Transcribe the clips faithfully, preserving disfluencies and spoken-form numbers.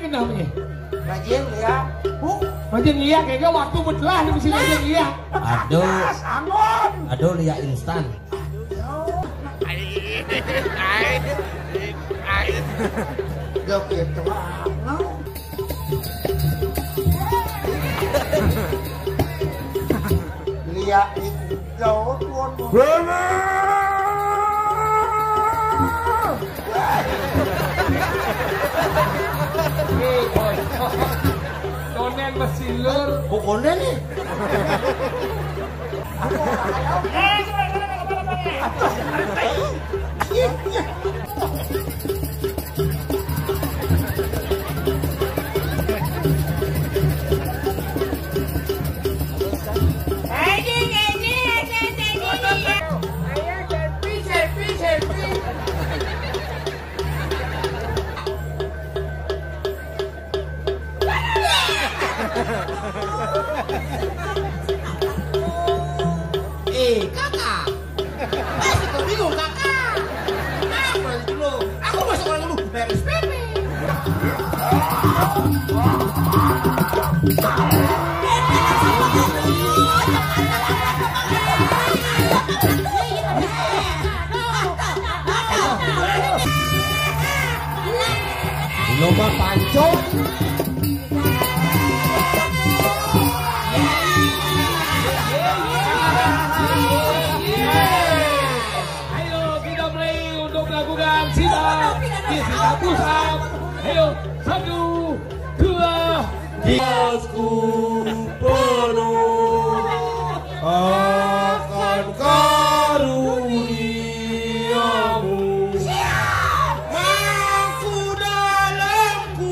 namanya? Rajin ya. Bu. Rajin iya kayaknya waktu bertelah di sini rajin iya. Aduh. Aduh lihat instan. Gak gitu banget. Lihat itu jauh tuan. Konen masih lur. Oh konen nih. Eh kakak, masih kau bingung kakak? Apa itu lo? Aku masuk orang dulu beres pepe. Lomba pancong. Kita pusat, ayo satu, dua, Diasku penuh akan karuniamu. Mampu dalamku.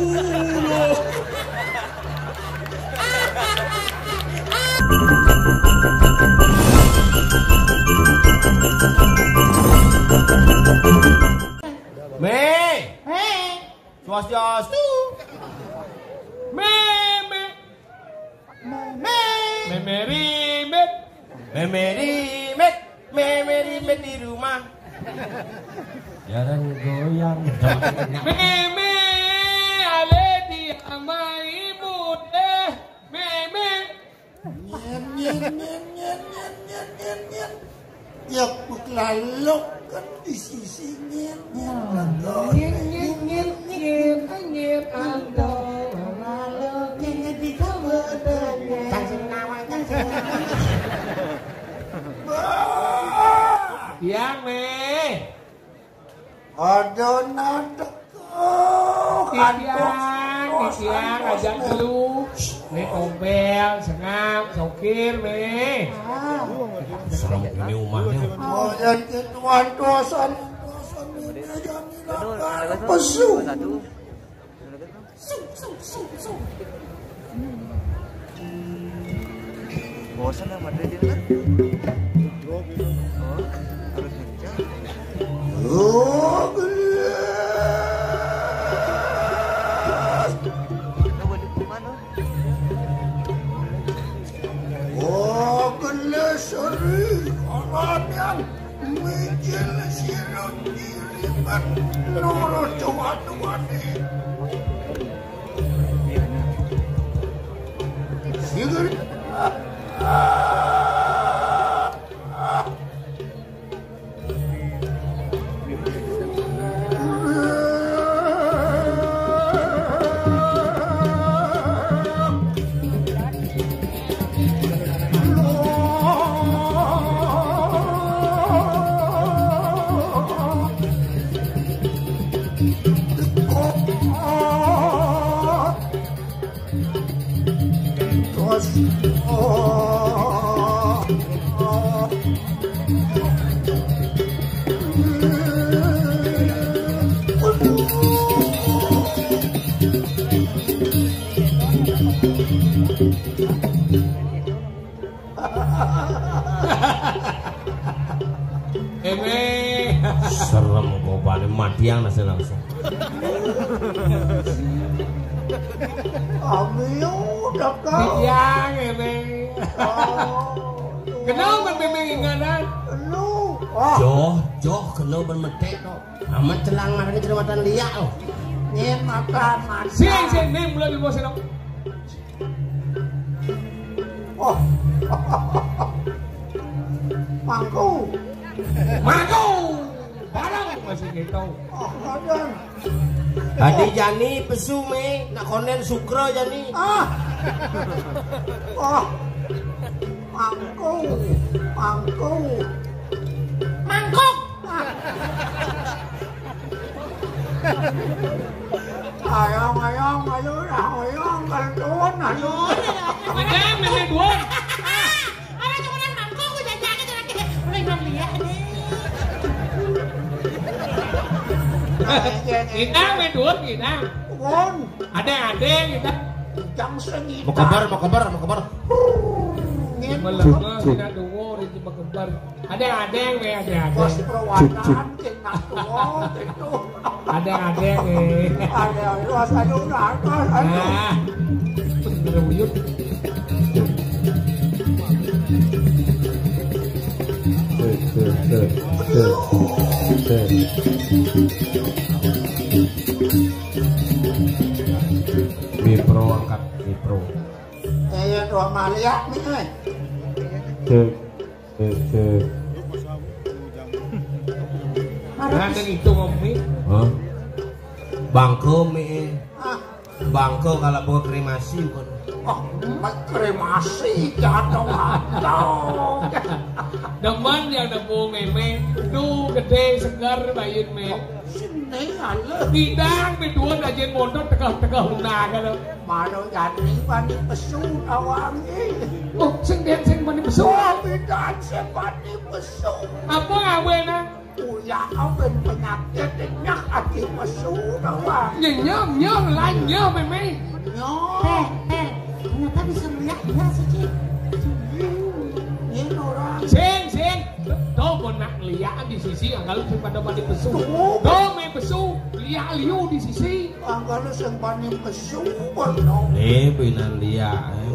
Me, Hei. swastiastu. me, me, Me. memerimet, Memerimet, memerimet di rumah. Jangan goyang. me, me, ale di amaimu deh, me, me. Nyen nyen nyen nyen nyen nyen nyen nyen. Ya lalu kan di sisi nyen nyen. Nyen, nyen, nyen, nyen, nyen, ando, lalu nyen di kamar dengan Tansin nawang tansin. yang me, Ada nada kau. Titiang, titiang, ajak dulu. Me ompel, sengap, sokir, me. Serem ini rumahnya. Oh, yang tuan dosan. Pesu. Bosan sama Madrid ini kan? Oh, harus kencang. Oh, Kita balik ke mana? oh, geleseri orang yang mijil sirut diriman nurut tuan-tuan ini. Sigur. Eme. Serem kok paling matiang nasi langsung. Ami udah kau. Titiang, eme. Kenapa memang inganan? Lu. Wah. Joh, joh, kena bermedek kok. Amat celang marahnya ceramatan liak loh. Nyen makan makan. Sing sing ning mulai ilmu senok. Oh. Mangku. Mangku. Barang masih gitu. Oh, adan. Ade Jani pesu me, nak konen sukro Jani. Ah. Oh. Mangku. Mangku. Mangkok. Ayong ayong ayong ayong kaltuan ayong. Mendem mendem dua. Ada cuma mangkok udah jangan jangan mulai melihat nih. Kita main dua kita. Won. Ada ada kita. Jam sengit. Mau kabar, mau kabar, mau kabar. Melama tidak dua itu berkembar. Ada ada yang ada ada. Bos perawatan kena tuh itu. Ada ada yang. Ada luas aja udah atas aja. Nah, bener wujud. Mipro angkat Mipro. Eh, dua malia nih. Cek, cek, cek. Ada itu ngomi. Hah? Bangko me. Ah, Bangko kalau buat kremasi kan. oh, kremasi jatuh atau. Demen yang nemu meme, du gede segar bayin me. Sini ala. Bidang berdua aja mondok tegak-tegak huna kan. Malu jadi bani pesu awangi. Oh, sing den sing mani besu. Oh, bidang sebani pesu. Apa ngawe na? Uya awen penyakit nyak ati pesu awang. Nyem nyem lain nyem meme. Nyo. Eh, eh, kenapa bisa melihat dia sih? Ini orang. Sing sing. Do pun nak lihat di sisi anggalu sing pada mani besu. Tuh. Do me besu, lihat liu di sisi. Anggalu sebani pesu bono. Eh, benar dia.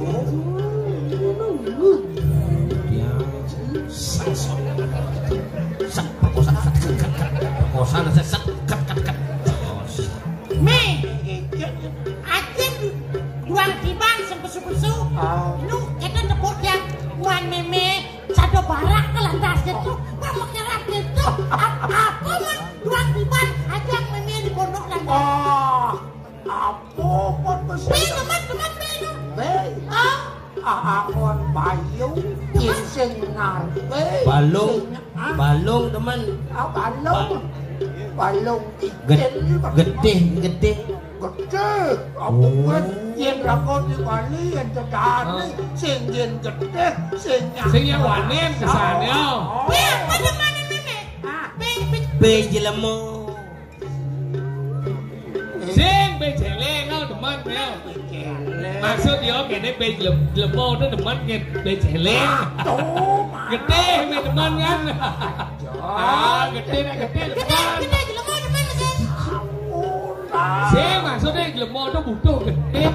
Dia sasok. Sak perkosaan, sak kat kat kat. Perkosaan sak sak kat kat kat. Me, aja buang tiban sempesu-pesu. Nu kita tepuk yang buan meme satu barak ke lantas gitu. Mau nyerap gitu. Apa pun buang tiban aja meme di pondok lantas. Ah, apa pun pesu. Me, teman teman me. Be, Ah, ahon bayu, iseng narbe. Balung, Ah, balung teman. ah, balung. Balung Gede, ikan. gede, gede. Gede. Apa kan yen rakon di Bali yang cedani. Sing yen gede, sing yang. Sing yang wanen kesannya. me apa teman meme? Ah, Me, me, Be jelemo. Sing bejeleng kau teman ya. Maksud dia kene be jelemo tu teman ke bejeleng. tuh. Gede me teman kan. Ah, gede nak gede gede, teman. gede, jelema teman mesin. Murah. Sing maksudnya jelemo tu butuh gede.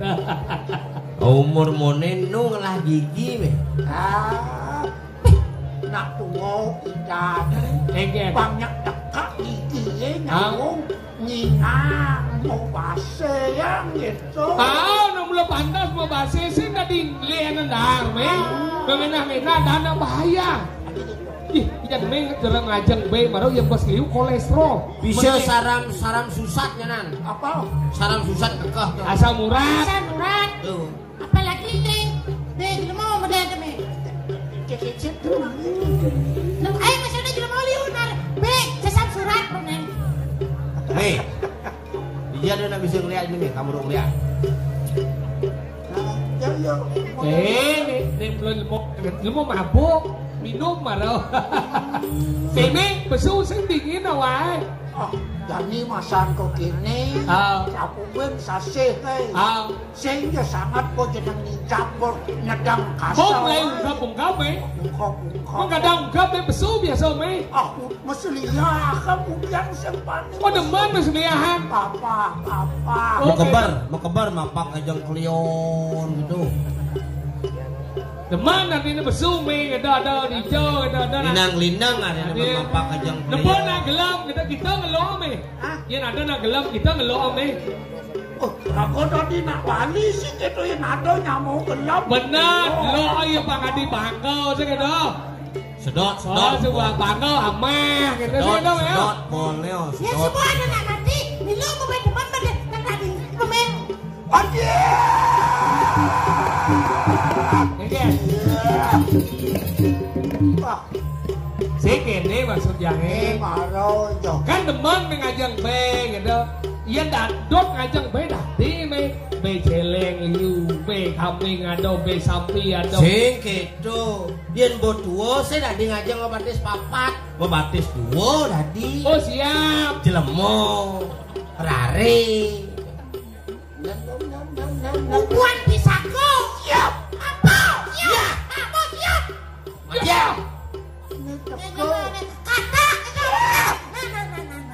Umur monen nu ngelah gigi me. Ah, nak tuwo ikan. Engke. Banyak dekat giginya nyambung. Nyinang mau base yang gitu. Tahu nak mula pantas mau bahasa sih tadi lihat nendang me. Mengenah-menah dana bahaya. Ih, kita demeng jarang ngajak be baru yang bos liu kolesterol. Bisa saram saram susatnya nan. Apa? Saram susat kekeh. Asal murah. Asal murad. Tuh. Apalagi ting. Be, jelema mau dia me. Cek-cek tuh. Lu ayo masih ada jelema liunar. Be, sesam surat pernah. Hei, dia ada nak bisa ngeliat ini, kamu dong lihat. Nah, ya ya. Eh, ni ni belum mau belum mau mabuk minum marah. Ini besu sing dingin awai. Ah, jadi masan kok kini. Ah. Aku pun sasih hei. Ah, Sehingga sangat kok jeneng nincapur nyedang kasar. bông này ungkap ungkap me. Ungkap ungkap. Kau kadang ungkap me besu biasa me. Aku mesti lihat kamu yang sempat. Kau demen mesti lihat. Papa, papa. Oh. Mau kebar, mau kebar, mapak ajang kelion gitu. Deman nanti ini besumi kita ada di jo kita ada. Linang-linang ada yang mampak ajang. Depan nak gelap kita kita ngeloh me. Yang ada nak gelap kita ngeloh me. Oh, aku tadi nak wali sih gitu yang ada nyamuk gelap. Benar, lo ayo pangadi bangkau segitu. Sedot, Oh, sedot. sebuah bangkau amah gitu Sedot, segitu ya. sedot, boleh, oh, Ya sedot. semua ada nak nanti. Nilo pemain depan pada nak tadi pemain. Wah, Sikit nih maksud yang ini marah jauh. kan demen ngajeng be gitu. Iya dadot ngajeng be dadi me. Be celeng liu, be kambing ado, be sapi ado. Sing gitu. Yen mbok tuwa saya dadi ngajeng ngebatis papat. Ngebatis tuwa dadi. Oh siap. Jelemo. Rare. Bubuan bisa go. Siap. Apa? Siap. Apa siap? Siap. Kata. Nah, nah, nah, nah.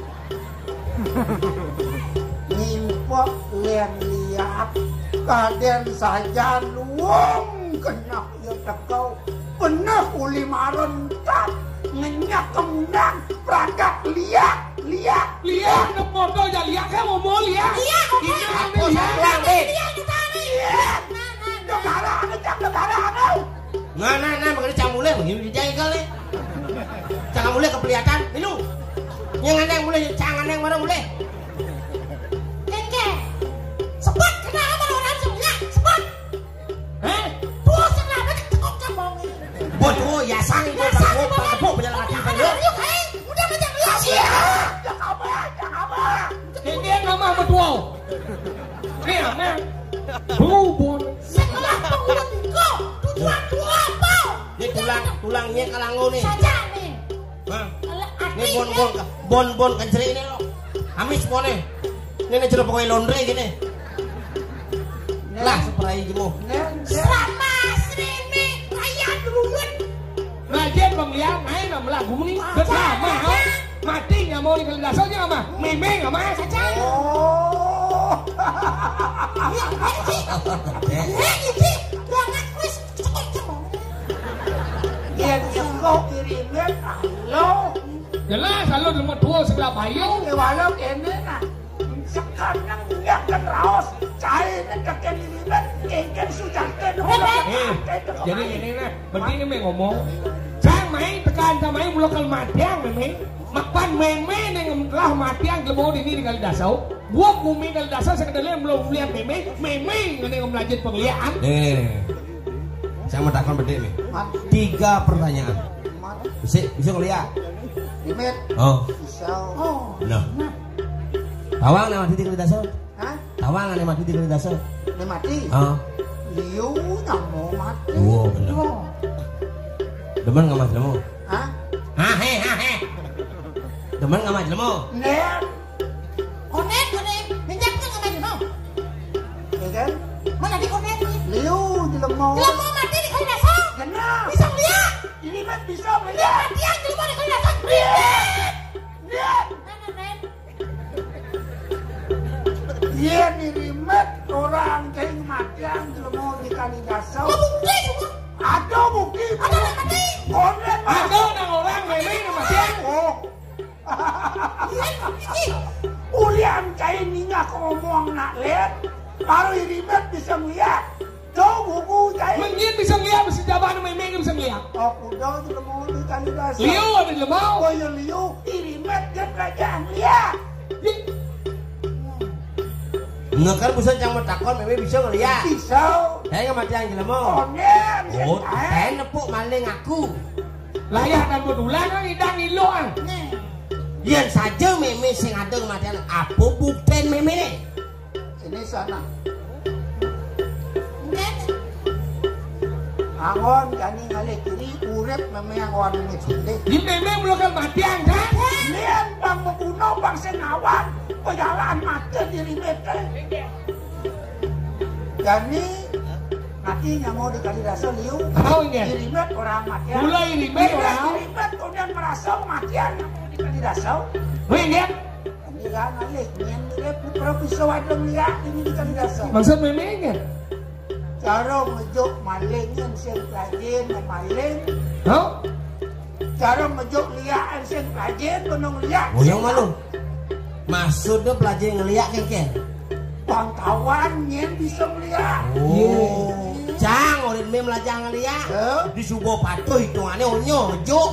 Nimpok lian lihat kaden saja luang kena ya tekau benar uli marentak ngenyak kemudang perangkat liat liat Lihat ke foto ya lihat kan ngomong lihat. Iya, Ini oke. ane Aku lihat. sayang, Dit. Iya, kita nih. liat Nah, nah, nah. negara ane cak negara ane Nah, nah, nah, makanya cang mulai begini dijengkel nih. Cang mulai kelihatan, minum. Yang aneh mulai, cang aneh mana mulai. Keke. Sebut kenapa orang sebelah? Sebut. Hah? Dua selama tekok cabang. Bodoh, ya sang, Ya, bodoh, sang, bodoh, Bapak. bodoh, berjalan kaki, Udah, bodoh. yuk, hei. Udah macam lu. ya apa ya apa Ini nama betul. Ini apa? Bubon. Setelah pengulut itu, tujuan dua apa? Ini tulang, tulangnya kalango nih. Saja nih. Hah? Arti Ini bon bon bon bon kenceri ini loh. Amis bonnya. Ini jeruk pokoknya laundry gini. Lah spray jemu. sama Srini kayak duluan. Ngajen pemilihan main sama lagu ini. Bersama. Mati nggak mau dikali dasarnya sama. Meme nggak mas. Saja. oh Ya, ini sih. Ya, ini ruangan kuis cepat cabang. yang kau kirimin halo Jelas kalau nomor dua sebelah bayu. walau kene nah sekarang nggak kan raos cai nih kakek kirimin kengken sudah kene Eh, jadi ini nih, begini me ngomong. Sang main tekan sama main lokal matiang me. Makan meme yang telah matiang lebih ini di kali dasau. Buat bumi kali dasau sekedar belum lihat meme, meme yang melanjut penglihaan. Nih. Saya mau takon beda nih. Tiga pertanyaan. Bisa bisa ngeliat. Kirimin Oh. pisau Oh. Nah. Tawang nama titik kali dasar. hah Tawang nama titik kali dasar. ini mati Oh. liu yang mau mati Dua bener. Oh. Demen nggak mas lemu? hah Hah he hah he. Demen nggak mas lemu? ner Konek, konek. Minjam kan nggak mau. ya kan Mana di konek? liu di lemau Kalau mau mati di kali dasar. kena Bisa lihat. ini mah bisa Ya, melihat dia di mana kali dasar? lihat Nah, nah, nah. dia dirimet orang kayak matian di lemau di kali dasar Nggak mungkin semua. ada mungkin Ada yang mati. konek mah Ada orang orang meme yang matiang. oh Iya, ini. ulian kayak minyak ngomong nak lihat baru dirimet bisa melihat tuh buku kayak Mungkin bisa ngeliat, bisa jawaban meme bisa ngeliat. oh udah di lemau di kali dasar Liu ada di lemau. oh ya liu dirimet dia belajar lihat Nggak kan bisa cang takon, meme bisa ngeliat. pisau Saya nggak mati yang jelemu. konek Oh, saya nepuk maling aku. Layak dan berulang kan idang iloan. Nih. Yang saja meme sing ada kematian. Apa bukten meme? ini sana Nih. angon kani ngale kiri urep memang angon ini sunde Di meme melakukan matiang kan? lian bang membunuh bang senawan pejalan mati diri mete jadi nanti yang mau dikali rasa liu Tahu ini. dirimet orang matian Mulai dirimet orang. dirimet kemudian merasa matian yang mau dikali rasa Lihat. ini kan ngale nyen lihat putra pisau ada lihat ini dikali rasa Maksud meme kan? Cara mejuk maling yang sing rajin maling. Hah? Cara mejuk liaan sing rajin penung liak. Boyong malu. Maksudnya pelajar ngeliat kengken. Bangkawan yang bisa melihat. Oh. Cang, orang ini belajar ngeliat. Eh? Di subuh patuh hitungannya onyo mejuk.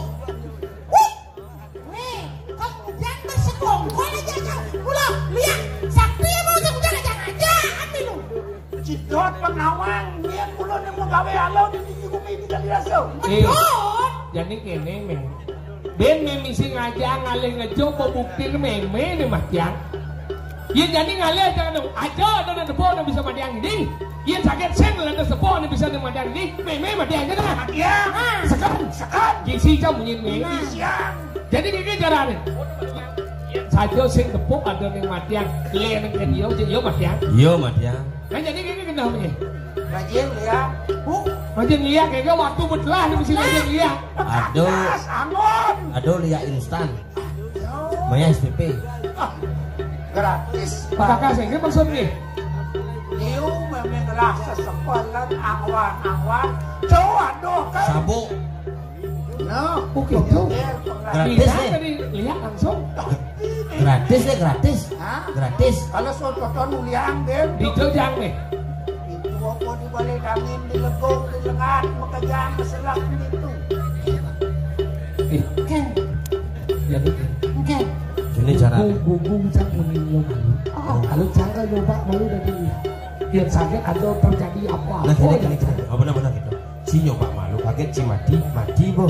Weh, kau jangan bersekongkol aja kau. Pulang, lihat. Sakti yang mau jangan jangan aja. Ambil lu. Cidot pengawang yang ulun yang menggawe halau di sini bumi di kali rasa. Eh, Betul. jadi kene meng. Ben memisi ngajak ngalih ngejuk bukti meme nih Mas Tiang. Iya jadi ngalih jangan dong. Aja ada depo yang bisa madiang ini. Iya sakit sen ada depo yang bisa madiang ini. Meme madiang aja dah. Iya, sekan, sekan. Kisi jam bunyi meme. Siang. Jadi gini caranya. Saja sing tepuk ada yang matiang. Lihat yang dia dia matiang. Iya, Madya. Kan jadi gini kenapa nih? Rajin lihat. Bu, Rajin lihat kayaknya waktu betelah di sini rajin lihat. Aduh, angon. aduh lihat instan. Maya S P P. Gratis. Apakah saya ini maksudnya? Liu memang rasa sekolah angwan-angwan. Coba doh kan. Sabuk. No, Oke itu. Gratis Lihat nih. tadi lihat langsung. Gratis deh, gratis. Hah? Gratis. Kalau soto nuliang Ben. Di Jojang nih. Itu apa di balik angin di legong di lengan makajang keselak itu. Eh, Ken, jadi Ken. Ini cara. gunggung cang mengingat malu. Kalau cangga nyoba malu dari lihat. Yang sakit ada terjadi apa? Nah, gini gini gini. Oh benar-benar gitu. Si nyoba malu kaget si mati, mati boh.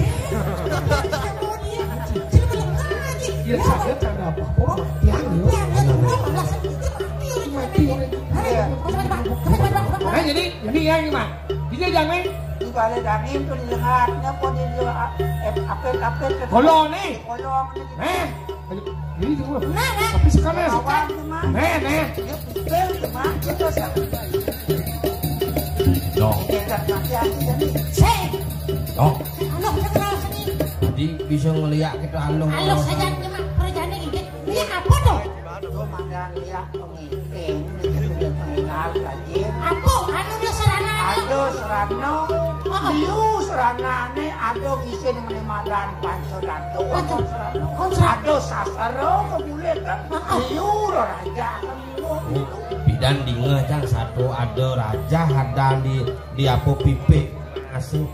Yang sakit ada apa? Oh, tiang yo. Nah jadi jadi yang gimana? Di Jojang nih. Di balik angin tuh di lengannya pun di apel-apel. Kolong nih. Kolong nih. Nih. Jadi cuma. Nah, nah. Tapi sekarang Kawan gimana? nih nih. Ya pipel gimana? Itu sampai. Dong, Kita mati aja jadi. Say, dong. halo, kita kenal sini. Jadi bisa ngeliat kita halo. Halo, saya cuma perjalanan ini. Lihat apa dong? Itu mana lihat pengiting, itu pengingat rajin. Apa? Anu dia sarana. Aduh serano, liu serana nih, aduh bisa menimadan pancodato. Panco- serano, Panco- aduh sasaro kebulet kan, liu raja kan liu. Bidan di ngejang satu ada raja hadang di di apa pipe asik.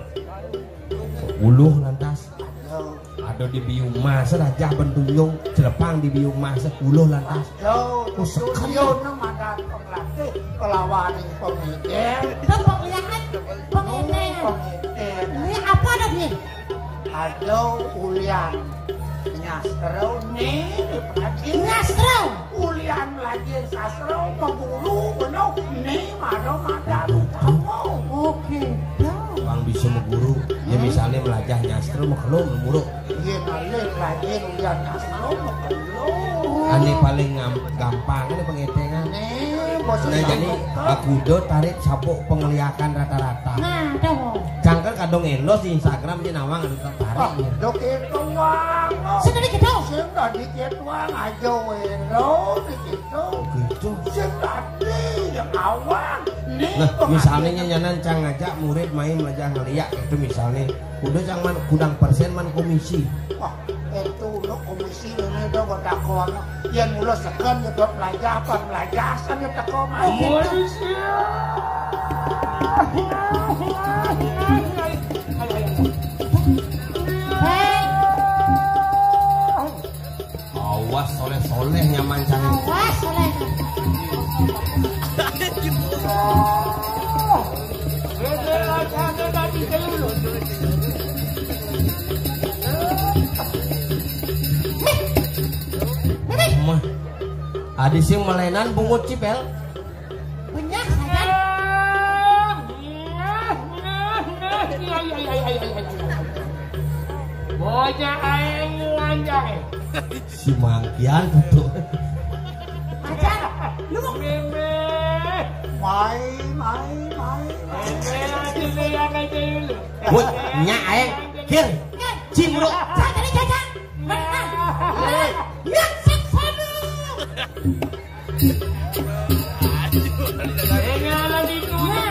Uluh lantas. Aduh, Ada di biung mas raja benduyung jelepang di biung mas uluh lantas. aduh, itu liu nemadan penglatih pelawan yang pengiting. Itu penglihat pengingat. Pengiting, Lihat apa dong ini? aduh ulian. Nyastro nih, rajin. Ngastro. Ulian lagi sasro pemburu benou nih mado madan kamu. Oke, dong. Bang bisa mengguru. Ya misalnya melajah nyastro mau kelum memburu. Iya nalik lagi ulian sasro makelo. Ane paling ngam- gampang ini pengetengan. Nih bos Nah jadi aku do tarik sabuk pengeliakan rata-rata. Nah, dong. Cangkel kadang elos di Instagram dia nawang ada tarik. dok itu wang. Sudah dikit dong. Sing dikit wang aja wero gitu. Gitu. Sing tadi yang awang. Nih Nah misalnya nyanyanan cang ngajak murid main melajah ngeliat itu misalnya. Udah cang man kudang persen man komisi. wah itu lo komisi ini dong gak takon. Yang mula sekan ya dok belajar apa belajasan ya takon. Hei, Awas soleh-soleh nyaman cang. awas oleh. Mah. Adi sing melenan bungut cipel. Banyak sayang. Bocah aing lanjang. Si mangkian betul. Ajar, lu mau Meme. Mai mai mai. Meme aja lihat aja dulu. Woi, nya aeng. Kir. Cimru. saya tadi jajan. Mana? Lihat seksonu. Enggak lagi tuh.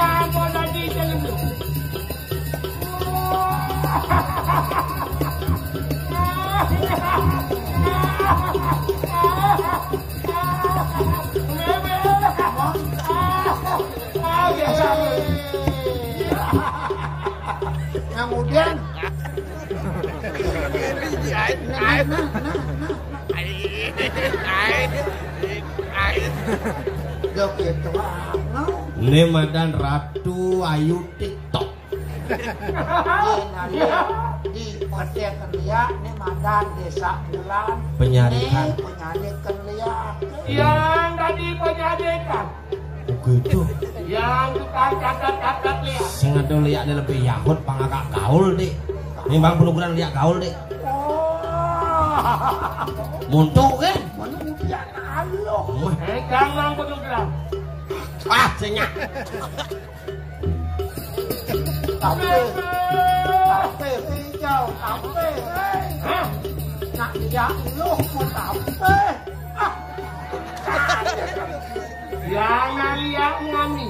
Yo gitu ano. Ini madan Ratu Ayu TikTok. Di hotel Kelia ini madan desa Bulan. Penyarikan. Penyarikan Lia. Yang tadi penyadikan. Gitu. Yang tukang catat-catat lihat. Sing ada liak ini lebih yakut pangakak gaul dik. Ini bang penukuran liak gaul dik. Muntuk kan? Manusia aloh. Eh jangan penukuran. Ah senyak. Tapi tapi hijau tapi Hah? nak dia loh mau tapi ah Jangan lihat ngami.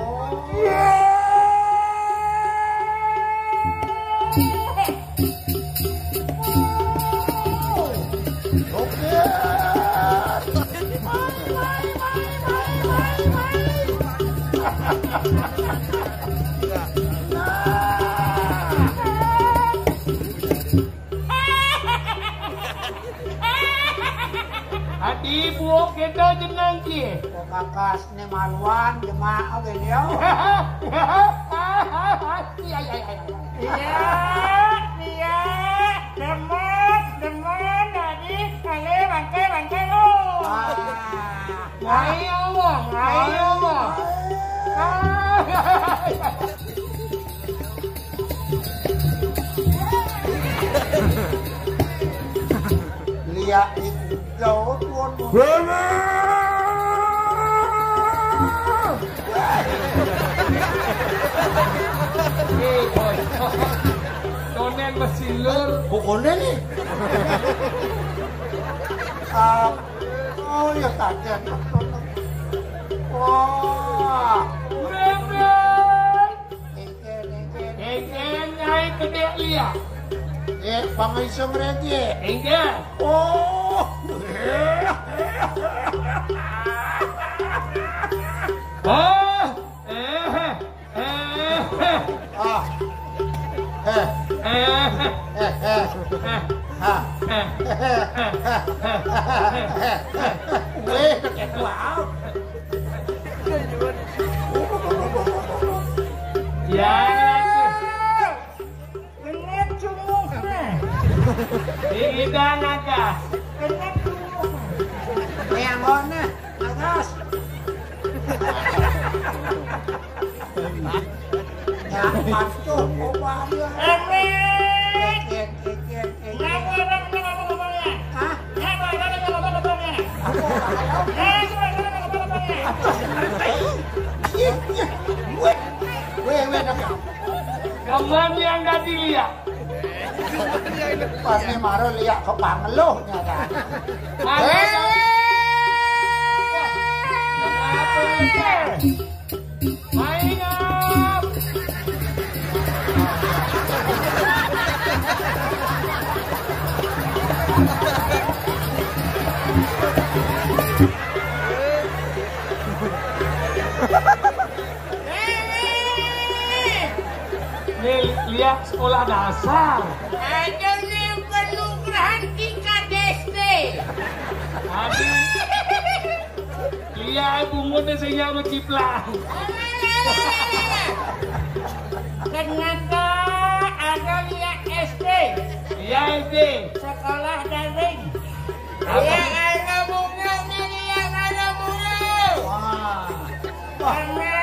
Adi buok kita jenang ki. kakas ni maluan jemaah beliau. Iya iya iya. Iya, iya. Demon, demon tadi kali bangkai bangkai lu. Ayo bang, ayo bang. Lihat itu jauh tuan. Hei, boy. Tonen mesilur. Pokoknya nih. Ah, oh ya tadi. Wah, Bebek. eken eken. Eken nyai gede liat. Eh, pangisong regi. Eken. Oh. Oh. Eh. Eh. Ah. Eh, Eh. eh, eh. Ha. Weh, pakai wow. Ya. Bener cumuknya. Ini dan agas. Bener cumuknya. Yang mana? Atas. Ya, mantu, obat dia. Emek. Eken, eken, eken. Ngaku orang dengan apa-apanya. Hah? Ngaku orang dengan apa-apanya. Aku kalau Ngaku orang dengan apa-apanya. Weh, weh, weh, nak. Kaman yang gak dilihat. Pas ni maro lihat ke pangeluhnya dah. Eh. Kenapa ini? Main up. Nih, lihat sekolah dasar. Ada yang perlu berhenti kadeste. Aduh. Lihat bungunnya saya menciplang. Ternyata ada lihat S D, Iya, SD. sekolah daring. Apa? Lihat ada bunga, lihat ada bunga. Wah, Karena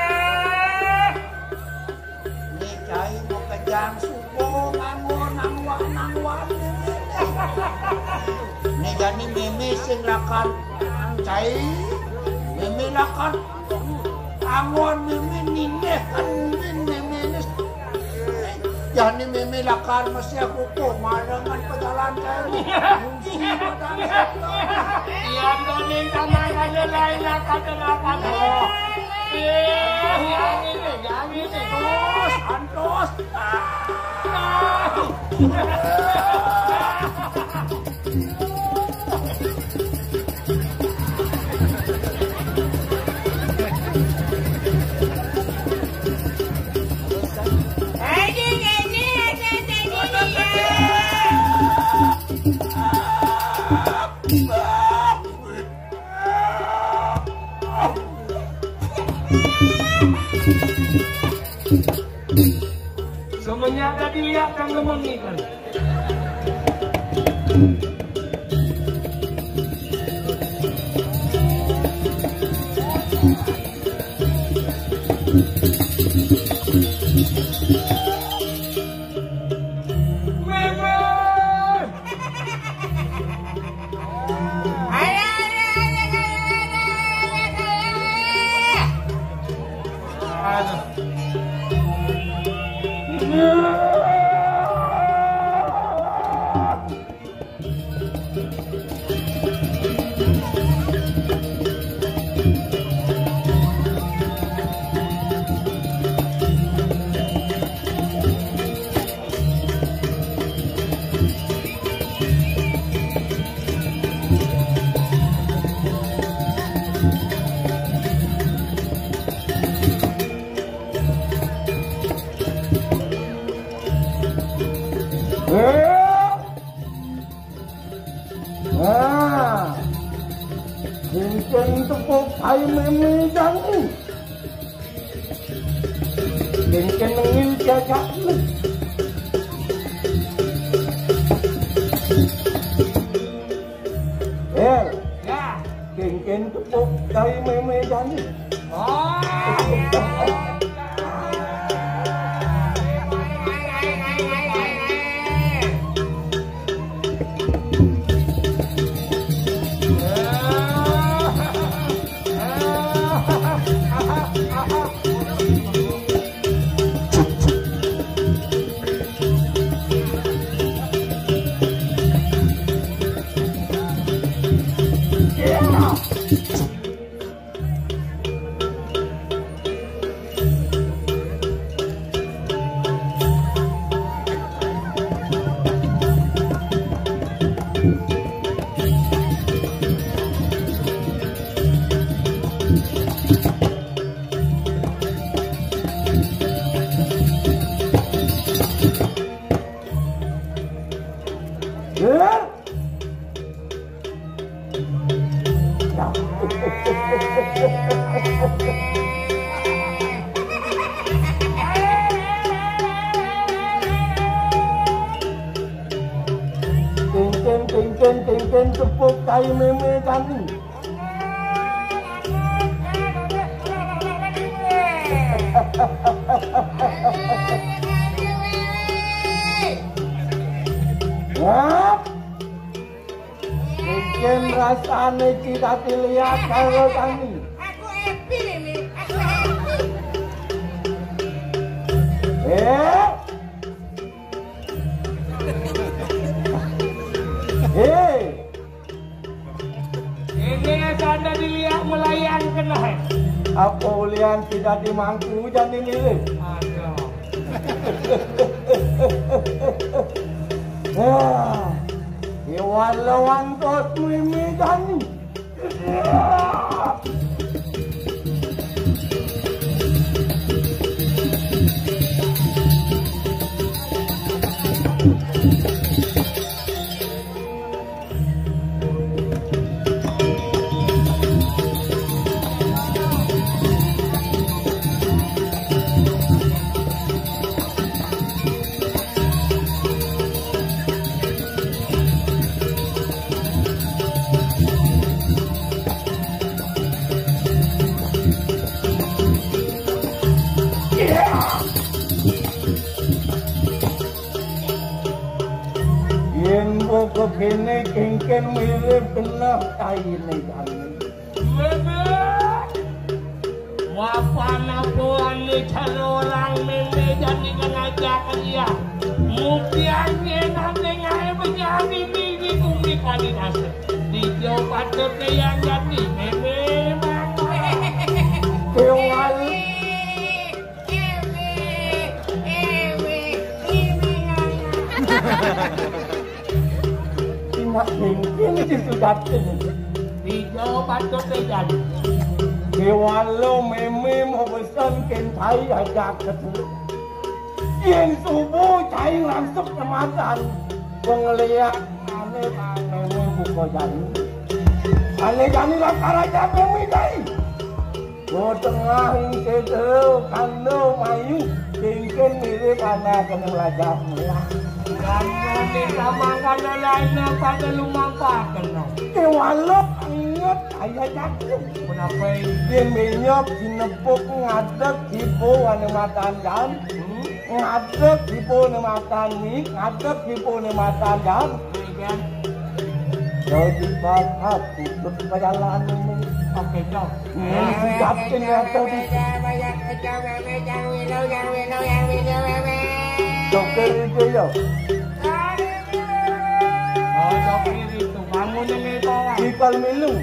ni cai mau kejang subuh nangwa nangwa nangwa ni. Ni jadi mimi sing lakan cai, mimi lakan angon mimi nineh kan mimi ni. Jadi mimi lakan masih aku kok malangan pejalan cai. Iya, donin sama aja lain apa kenapa tuh? Eh, yang ini, yang ini. Antos, antos. Aji, aji, aji, aji, aji. Semuanya ada dilihat kan gemengi kan. Rasane kita dilihat kalau kami. Aku happy ini, aku happy. Eh? Eh? Ini ada dilihat melayan kena. Apa ulian tidak dimangku jadi milih? Aduh. Ah. Iwan lawan tot mimi kami. Kene kengken mirip kena kaine kami. Bebek. Wapana puan ni calo orang mele jadi kengajakan ya. Mukiannya nanti ngai berjadi mini bumi kali nasi. Di jauh patut yang jadi mele mana. Kewal. Tidak mungkin itu datang. Hijau patut terjadi. Kewalo meme mau pesan kentai ajak ketemu. Yang subuh cai langsung kemasan. Penglihat aneh aneh buka jani. Aneh jani lah karaja meme cai. Go tengah ing sedeu kandeu mayu kengken mirip anak kena lajah melah. Karena kita makan lainnya pada lumampak kena. Kewalok inget ayah jagung. Kenapa Dia menyop dinepuk ngadek hipo ane makan jam. Ngadek hipo ane makan mie, ngadek hipo ane makan jam. Jadi bakal tutup perjalanan ini. Oke dong. Siapin ya tadi. Dokter itu ya. Oh dokter itu kamu nih kawan. Ikal milu.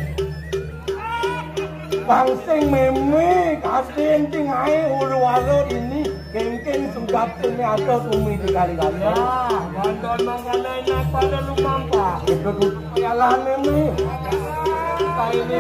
Bangsing meme kasih cing ae ulu-ulu ini kengkeng sungkapin atau umi dikali-kali. Ya, bantuan makanan enak pada lumampak. Itu tuh jalan meme. Kayak ini.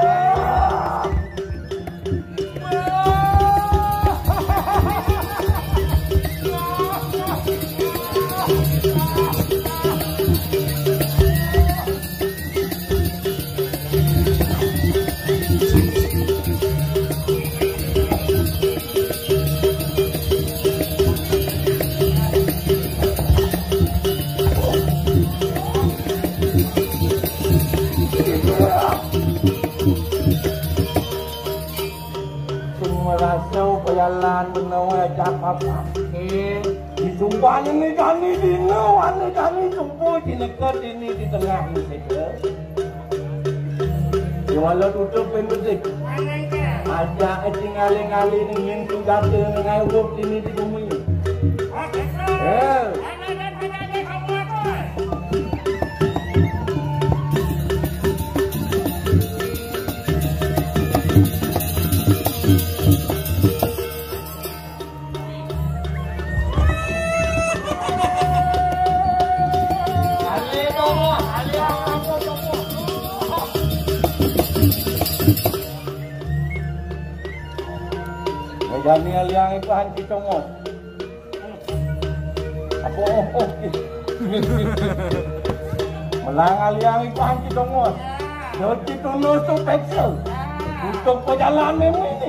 Jalan benawa apa? Eh, di sumpah ini kami di nawan ini kami sumpah di dekat ini di tengah ini saja. Walau tutup pintu dik. Ada tinggal-tinggal ini yang sudah dengan urut ini di bumi. Eh. Jani aliang ipahan kita ngos. Apa oh oh. Melang aliang ipahan kita ngos. Jadi tu nusuk peksel. Untuk perjalanan meme ini.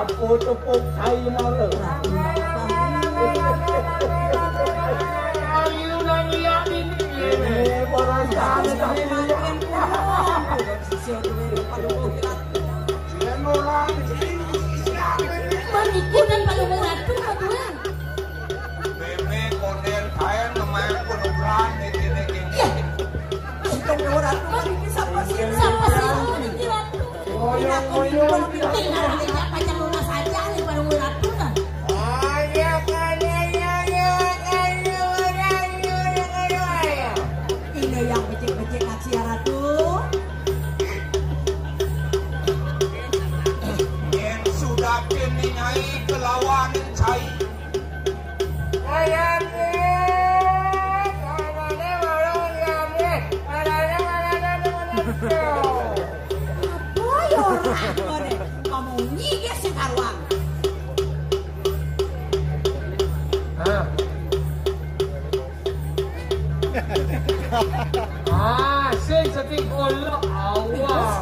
aku tepuk saya malu. Ayo nang lihat ini. Ini orang sana tak lihat. Jenulan. Manikunan palu meratu matuan. Meme konden kain kemarin penubran ini ini. Siapa sih? Siapa sih? Oyong oyong. Tinggal aja panjang rumah saja nih palu meratu kan. Ayo ayo ayo ayo ayo ayo. Ini yang becek-becek nasi ratu. Yang sudah kini nyai kelawan cai. Ayat Kamu nyigas si karuang. Ah, sing seting olok awak.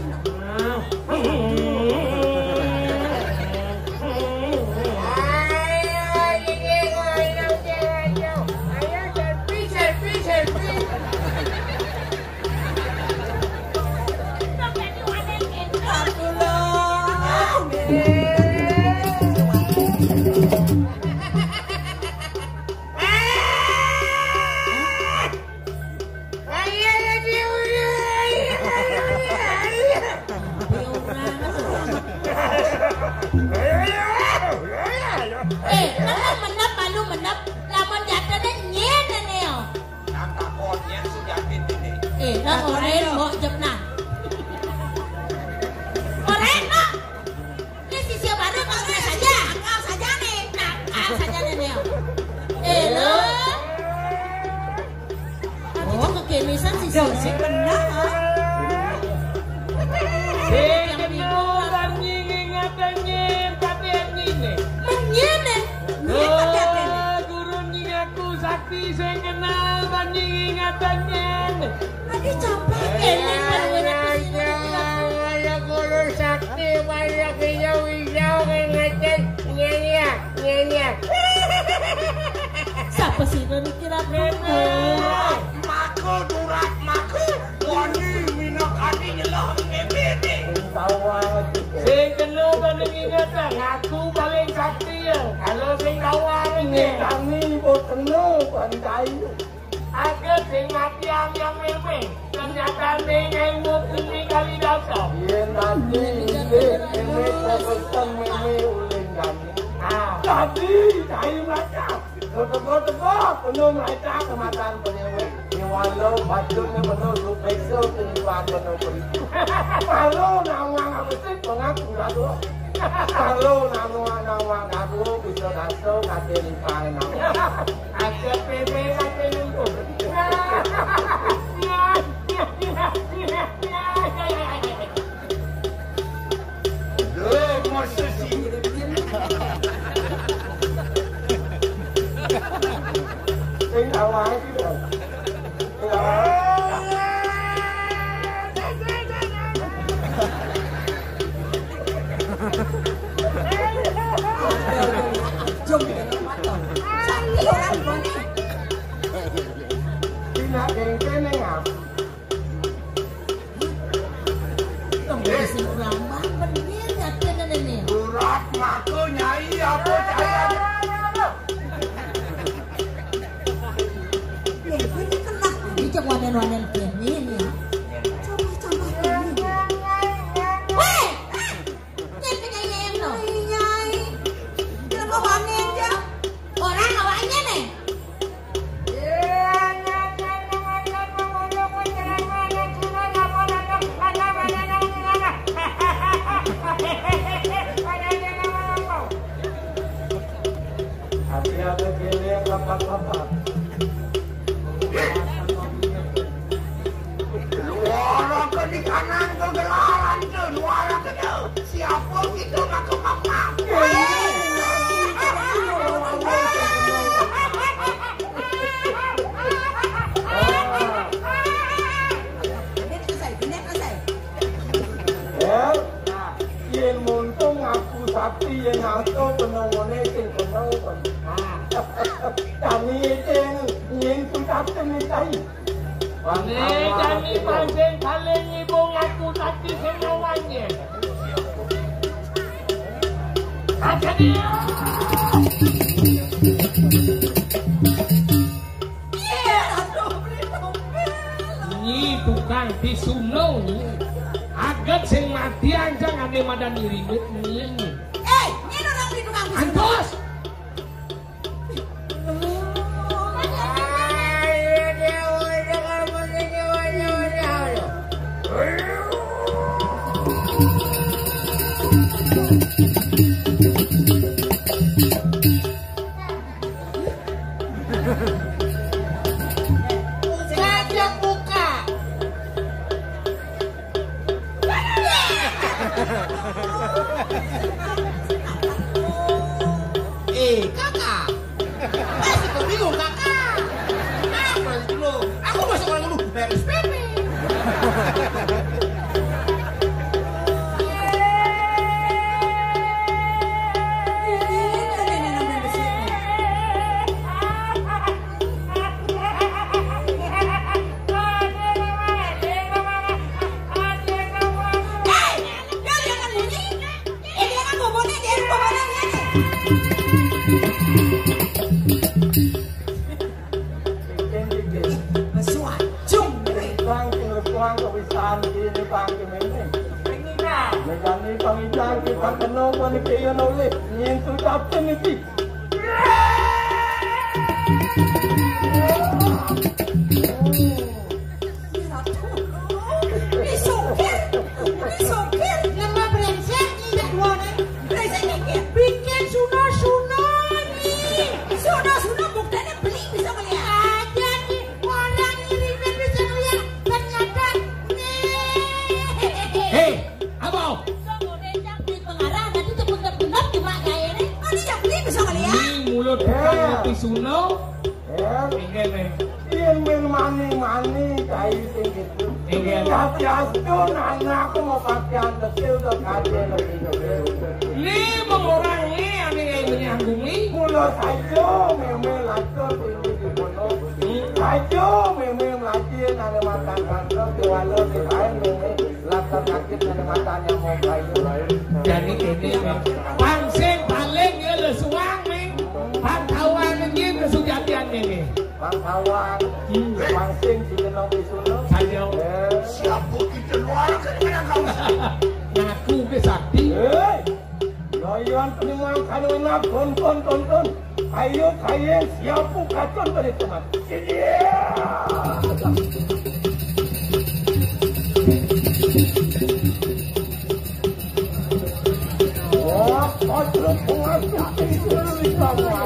Eh, menap menap palu menap, lamun jatuhnya nyen neo. Nang takutnya sudah ini. Eh, nang oren mau jepna. Oren no. Ini sisi baru kau saja, kau saja nih, nah, kau saja nih neo. Eh, lo. Oh, kekemisan sisi. Sih benar. Sing kenal dan nyingat dan nyen tapi nyine. Menyene. Oh, guru nyingaku sakti sing kenal dan nyingat dan nyen. Tadi capek ini palu meratu. Ayo guru sakti banyak hijau-hijau ngecek nyenya nyenya. Siapa sih yang mikir apa? Maku durat maku wani minok adi nyelah ngene. Sing kenal dan nyingat dan aku paling sakti ya. Kalau sing kawan ini Kami pun kenal pandai. aku sing mati yang yang meme. Ternyata dengan ini kali dasar. Yen nanti ini ini pesan meme ulin kami. Ah, Tadi saya baca. Tepuk-tepuk penuh mereka kematan penyewe. Ni walau bacanya penuh lu pekso penyimpanan penuh peritu. Kalau nawang apa sih pengaku lalu. Kalau nawang nawang aku bisa daso kate lipai nawang. aja meme kate nunggu. Duh, masa sih. Sing awake iki. Jom sakti orang boni. Tidak kene ya. Tunggu sing lambang bener jatuhnya ini. Durat maku nyai apa cahaya. Ini kena. Ini cek wanen-wanen gini ini ya. Coba-coba ini. Weh! Nyai penyanyi yang no. Nyai. Kenapa wanen ya? Orang awaknya nih. Hati-hati kene yang kapak-kapak. Orang ke di kanan kegelaran tuh, luar ke tuh. Siapa gitu maku mamak. Ya, yen muntung aku sakti macam ni tai. Nih jani pancing paling ibung aku tadi semuanya. Aja dia. Iya, aduh beli tompel. Ni tukang disuno ni. Agat sing mati anjang ane madani ribet ni. Eh, ini orang beli tukang disuno. Antos. Gajah buka. Eh, kakak. Masih kau bingung kakak. Apa itu lo? Aku masuk orang dulu beres pepe. Suno, Ingat ni. Ian main mani-mani kayu gitu. Ingat. Hati-hati anak aku mau pakaian kecil tu kajian lagi. Ni orang ni ane yang menyambung ni. Mula saja memang lacur ini di mana. Saja memang lacur ada makan kantor di walau di lain memang latar sakit ada makan yang mau kayu. Jadi ini pangsing paling ya lesuang ni. Pangkawan ni kesujatian ni. Pangkawan, pangsing si kenong disuno. Saya. Siapa kita luar kena kau. Ngaku ke sakti. Eh, Yoyon penyemang kanuna kon kon kon kon. Ayo kaya siapa kacon dari teman. Oh, kau terus pengasih itu bisa buat.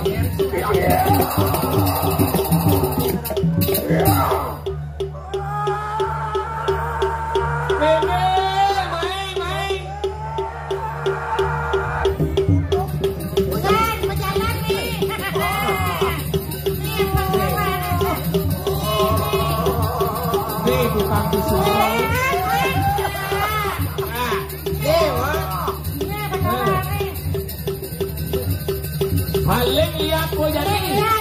Paling lihat kok jadi.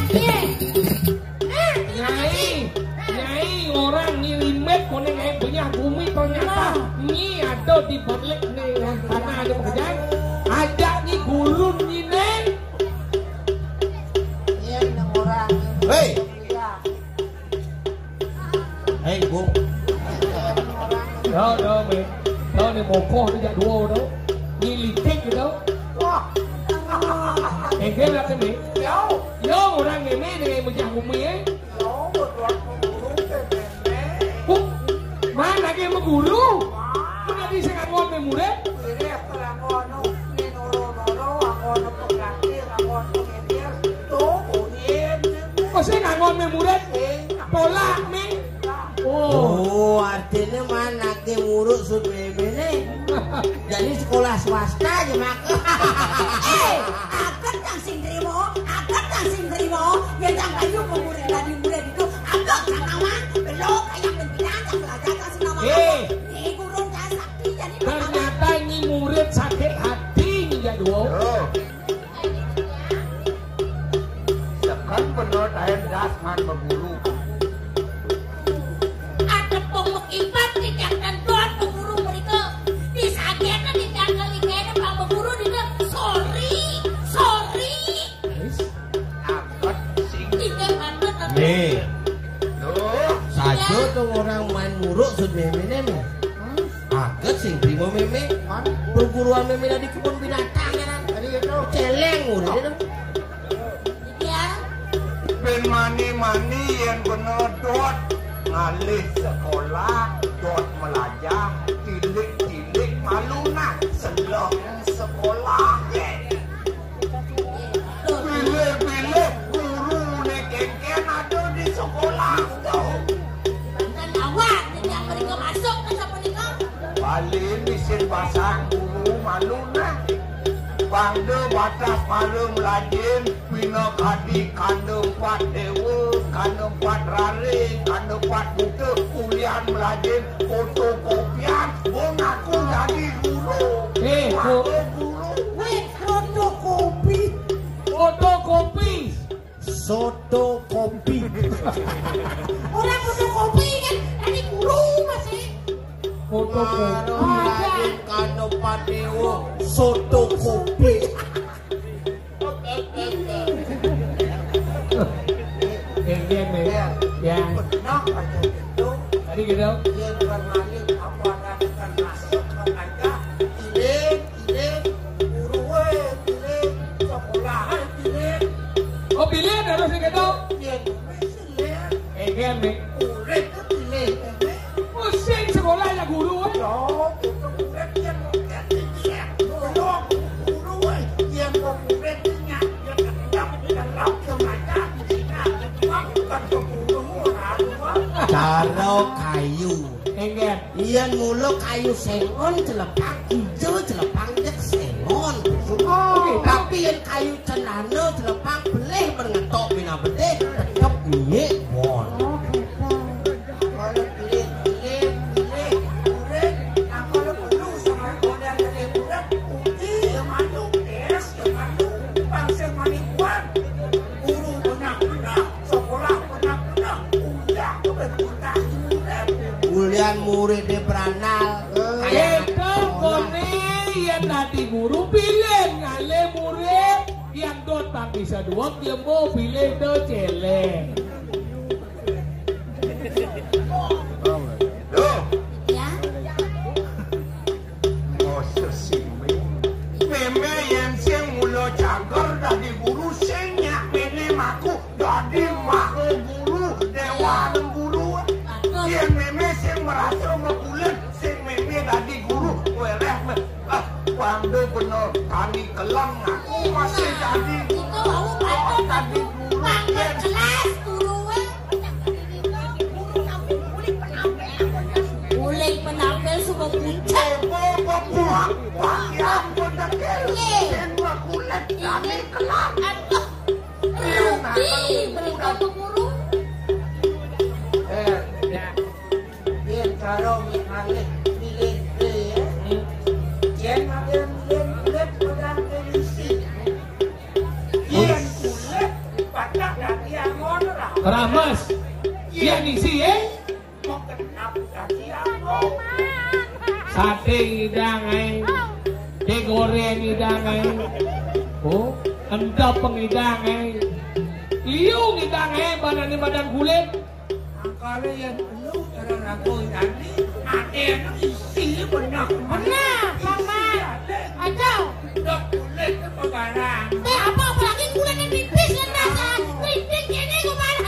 Nyai, nyai orang ngirimet kone nyai punya bumi ternyata ni ada di balik ni karena ada pekerjaan. Ajak ni gulun ni neng. Iya enam orang. Hei. Hei, Bu. Đó, đó mày. Đó này một con nó dạy đua đó. Ni litik gitu. Wah. Eh, dia nak ni. Yo, yo orang ni ni dengan macam bumi eh. Yo, buat guru ke mana ke guru? Mana di sini ngon me murid? Ini apa ngono? Ni noro noro, ngono pengganti, ngono pengedir. Tuh, bunyin. Kau saya ngon me murid? Pola me. Oh, artinya mana ke muruk sudah ini. Jadi sekolah swasta aja mak. Eh, akan yang sing terima, akan yang sing terima, yang yang kayu pemurid tadi murid itu, akan tanaman belok kayak pimpinan yang belajar kasih nama Eh. aku. Nih guru dan sakti jadi Ternyata ini murid sakit hati ni jadul. Sekarang benar dalam dasman berbulu. Nih. Saja tuh orang main muruk sud meme nih. Aget sing primo meme. Perguruan meme di kebun binatang kan. Tadi itu celeng udah itu. Iya. Ben mani-mani yang bener dot ngalih sekolah dot melajah tilik-tilik maluna selok sekolah ye. Pilih-pilih guru nek kengken ada di sekolah tuh. Dan awak tidak mereka masuk ke sekolah. Balik mesin pasang guru maluna. Bangde batas parem lajin Pina kadi kandung pat dewa Kandung pat rare Kandung pat buta Kuliah melajin Fotokopian Bung aku jadi guru Eh, Aku kok guru Weh, fotokopi. fotokopi. Soto kopi. Orang fotokopi kan tadi guru masih. Fotokopi. Kano padewo soto kopi. Eh, game ya. Ya. Benar aja itu Tadi gitu. Dia bukan ngalih Apa ada kan masuk Aja Ilik Ilik Guru we Ilik Sekolah Ilik Oh, pilih harus gitu. Dia masih lihat Eh, game. Urek itu Ilik Pusing sekolah ya guru. Đó, tôi có một phép chân một cái tình trạng Tôi lo, tôi nuôi Yên có một phép chân nhạc Yên là đọc, là lọc cho mày ta Thì là cái quá Cần có một cái mua hả đúng không? Karo kayu. Eh, game. Iyan mulo kayu sengon celepang hijau celepang dek sengon. Tapi yang kayu cenano celepang beleh mengetok bina bedeh tetep nyek mon. Kalau pilih, pilih, pilih Urek, nah kalau perlu sama kodang dari urek Uji yang madu, es yang madu Bangsa manikuan Guru benak-benak, sekolah benak-benak Udah, kebetulan urek Ulian murid di beranal. Kita kone yang tadi guru pilih ngale murid yang dot bang bisa dua dia mau pilih do celeng. Loh, Ya. masa sih Meme yang siang mula cagar dari guru senyak Mene maku dari maku guru Dewan guru Yang meme siang merasa makulen Siang meme dari guru Weleh me Ah, Pande bener Kami kelang aku masih jadi Itu aku patut Tadi guru Panggil Yen kelas guru we. Uling penampil semua puncak. Ebo bebuak Pakaian berdekil Siang makulen Kami kelang Aduh. Rugi mereka pengurus. Eh, Yen karo ngalih pilih ya. Yen makan yen kulit pedang telisi. Yen kulit padak dadi angon ora. Ramas. Yang isi eh. Mau kenap dadi angon. Sate hidang eh. Digoreng hidang eh. Oh, endap pengidang eh. Liung hidang eh badan di badan kulit. Angkale yen lu cara rago ini ade yang isi benak. Benar, Mama. Aduh. Dok kulit apa barang. Eh apa apalagi kulit yang tipis dan dasar. Tipis ini kemana?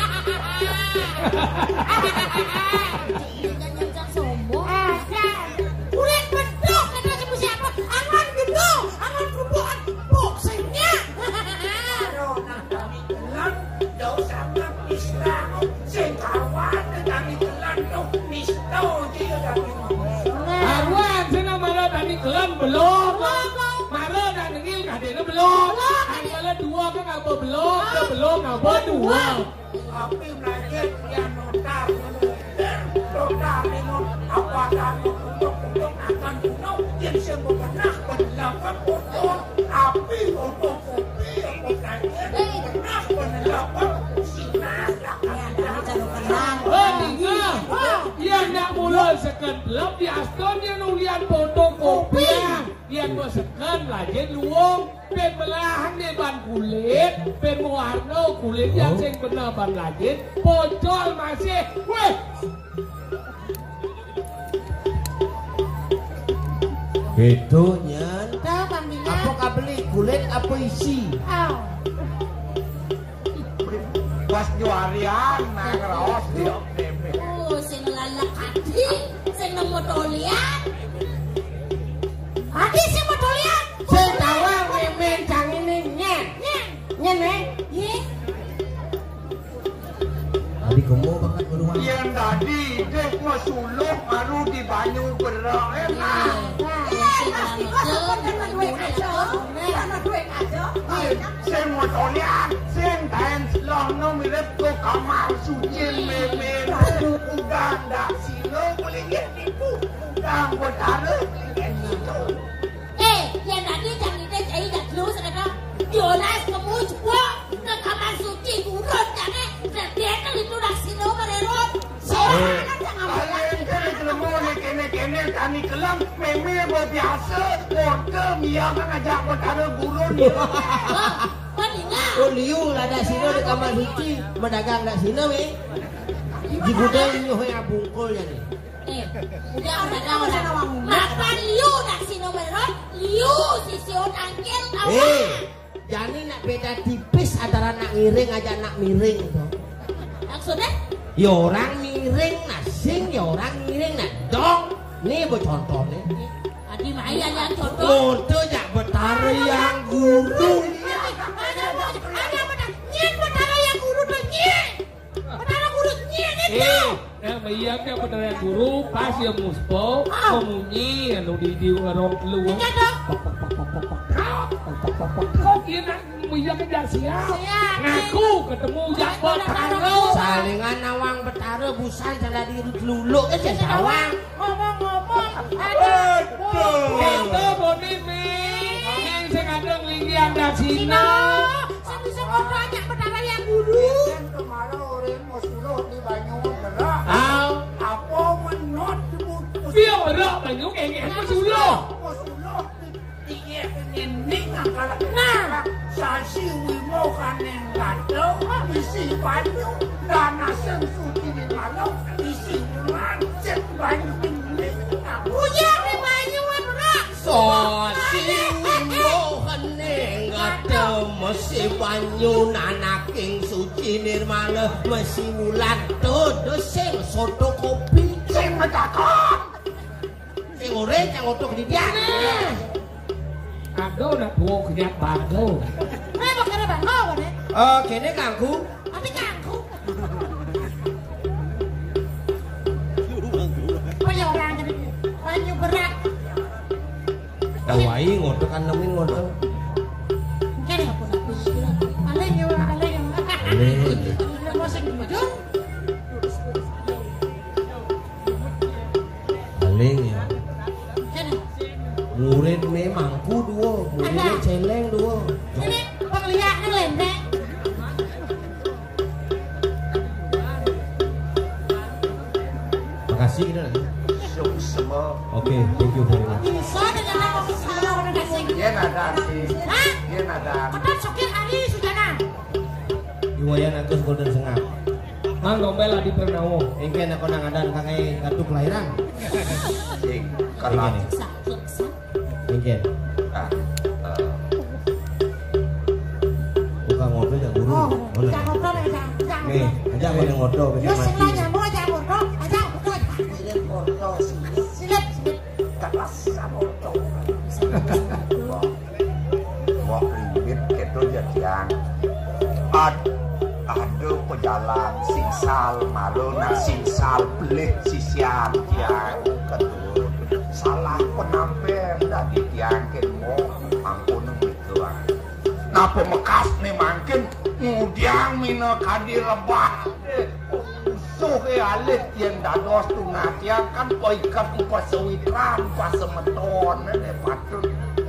Jangan sombong. Kulit bedok kata siapa siapa. Angon gitu, angon kerupuk, boxingnya. Karo nang kami kelan jauh sama Islam. Sing kawan kami kelan tuh misto dia kami Arwan sana malah tadi kelan belum. Malah dan ngil kadene belum. Hari malah dua kan ngapa belum, ke belum ngapa dua. Tapi belajar yang notar notar dengan apa kamu untuk-untuk akan kuno yang semua pernah penelapan foto tapi untuk kopi yang belajar pernah penelapan sinar Oh, tinggal. Yang nak mulai sekedlap di aston yang nulian fotokopi. yang berseken lajen luangเป็นbelahan di ban kulitเป็นwarna kulit yang sing bener ban lajen pocol masih weh itu nyen Tahu pambilan. apa kabeli kulit apa isi Oh. Pas juarian nang raos diok meme. Oh, sing lalakati, sing nomotolian. Hati sing motolian. sing tawa memen cang ini nyen Nyen. nyen eh Ye. tadi kamu bakal keluar Yang tadi dek masuluh baru di banyu berak enak. Sing motolian, sing kain selono mirip ko kamar suci meme. Udah ndak sino boleh gitu. Udah betara boleh gitu. Eh, yang tadi jangan kita jadi tak terus kan? Jonas kamu coba ke kamar suci urut jangan. Setiap kali itu dah sino mererot. Siapa jangan Kalian kena kelemu ni kene-kene kami kelam meme biasa. Order Mia kan ajak betara gurun. oh liu lah dah sini di kamar suci berdagang dah sini weh di gudang ini yang bungkulnya nih Eh, udah udah udah udah. Makan liu nak sino mererot, liu sisi angkel tahu. eh jadi nak beda tipis antara nak miring aja nak miring itu Maksudnya? ya orang miring nah sing ya orang miring nah dong nih buat contoh nih Adi Maya yang contoh. untuk jak betara yang gurung Ada ada ada nyen betara yang guru tuh nyen. Betara guru nyen itu. eh nah bayangnya bener guru pas ya muspo memunyi anu di di warung luang Iya dong. kok kira bayang aja siap ngaku ketemu jak betara salingan nawang betara busan cara diluluk aja sawang Ngomong-ngomong ada. Itu bonih mi yang sing adeng linggian dak sina Saya bisa ngomong banyak betara yang guru. Kemarin orang masuluh di banyu berak. au Apa menot dibutuh. dia berak banyu ngenge masuluh Masuluh di tiga ngening angkala. Nah, sasi wimo kaneng gato isi banyu dana sing suci di malau isi bulan cek banyu ini. Uyang di banyu berak. so si wimbo hening ada mesi banyu nanaking suci nirmala mesi wulan todo sing soto kopi Sing medakon. sing ore yang otok di dia Ado nak buah kenyak bago. Eh, makanya bangau deh. oh kene kangku Tapi ngaku. Oh ya orang jadi banyu berak. dawai ngotok kan nemin ngotok Kene aku nak pisah. Aleng ya, aleng ya. Aleng. Udah musik duduk. paling ya Kene. murid me mangku dua murid celeng dua Ini penglihatnya lembek. makasih kita lagi Sung semua. oke thank you very much Bisa dengan aku sama orang kasing. Dia nada sih. Hah? Dia nada. Kata sokir hari sudah nah. iwayan agus golden sengap Mang dombel di Pernawo. engke nak nang adan kakai kartu kelahiran Sing engke kalau nih Sakit sak. engke ah, buka ngobrol ya guru Oh, boleh jangan ngobrol ya, jangan. Jangan nih ngobrol. aja boleh ngobrol Yo bikin sing mati nyambung aja ngobrol, aja ngobrol. Silap, silap. kelas saboto. Wah ribet itu jadian. Ad ada pejalan singsal malu nak singsal belih sisian tiang ketul salah penampil dari tiang kenmo ampun gitu. Nah pemekas nih mungkin kemudian mina kadi lebah. Suhe alih yang dados tungah tiang kan poikat upas sewitran upas semeton ini patut.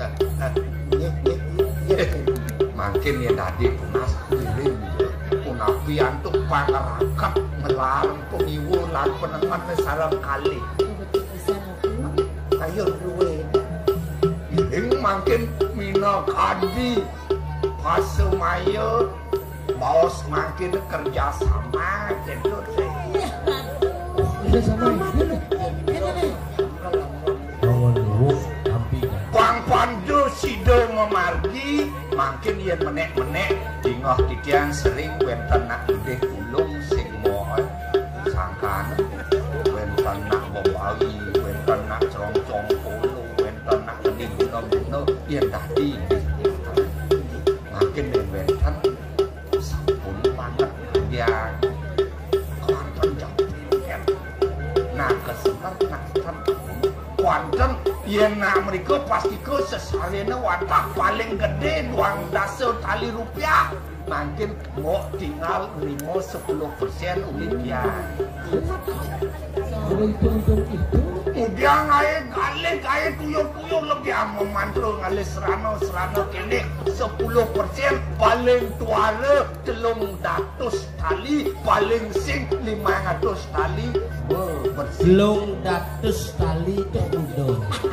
Makin ya tadi punas kuring punapi antuk pangarakap melarang pengiwulan penemat salam kali ayo duwe ing makin mina kandi pas semaya bos makin kerja sama gitu sih. Kerja sama ini. Bangun lu ampi. Pang pandu sido memargi makin yen menek-menek dingah titian sering wenten nak gede ulung sing moe sangkan wenten nak bobawi wenten nak cerong-cerong pulu wenten nak kening guna-guna yen tadi makin yen wenten sampun banget dia kuanten jauh nah kesempat nak kuanten yen nak mereka pasti ke sesarena wadah paling gede duang dasa tali rupiah makin mau tinggal lima sepuluh persen ulipian udah ngaya gale gaya tuyur-tuyur lebih memantul ngale serano-serano kene sepuluh persen paling tuara telung datus tali paling sing lima ratus tali Telung datus tali itu udah.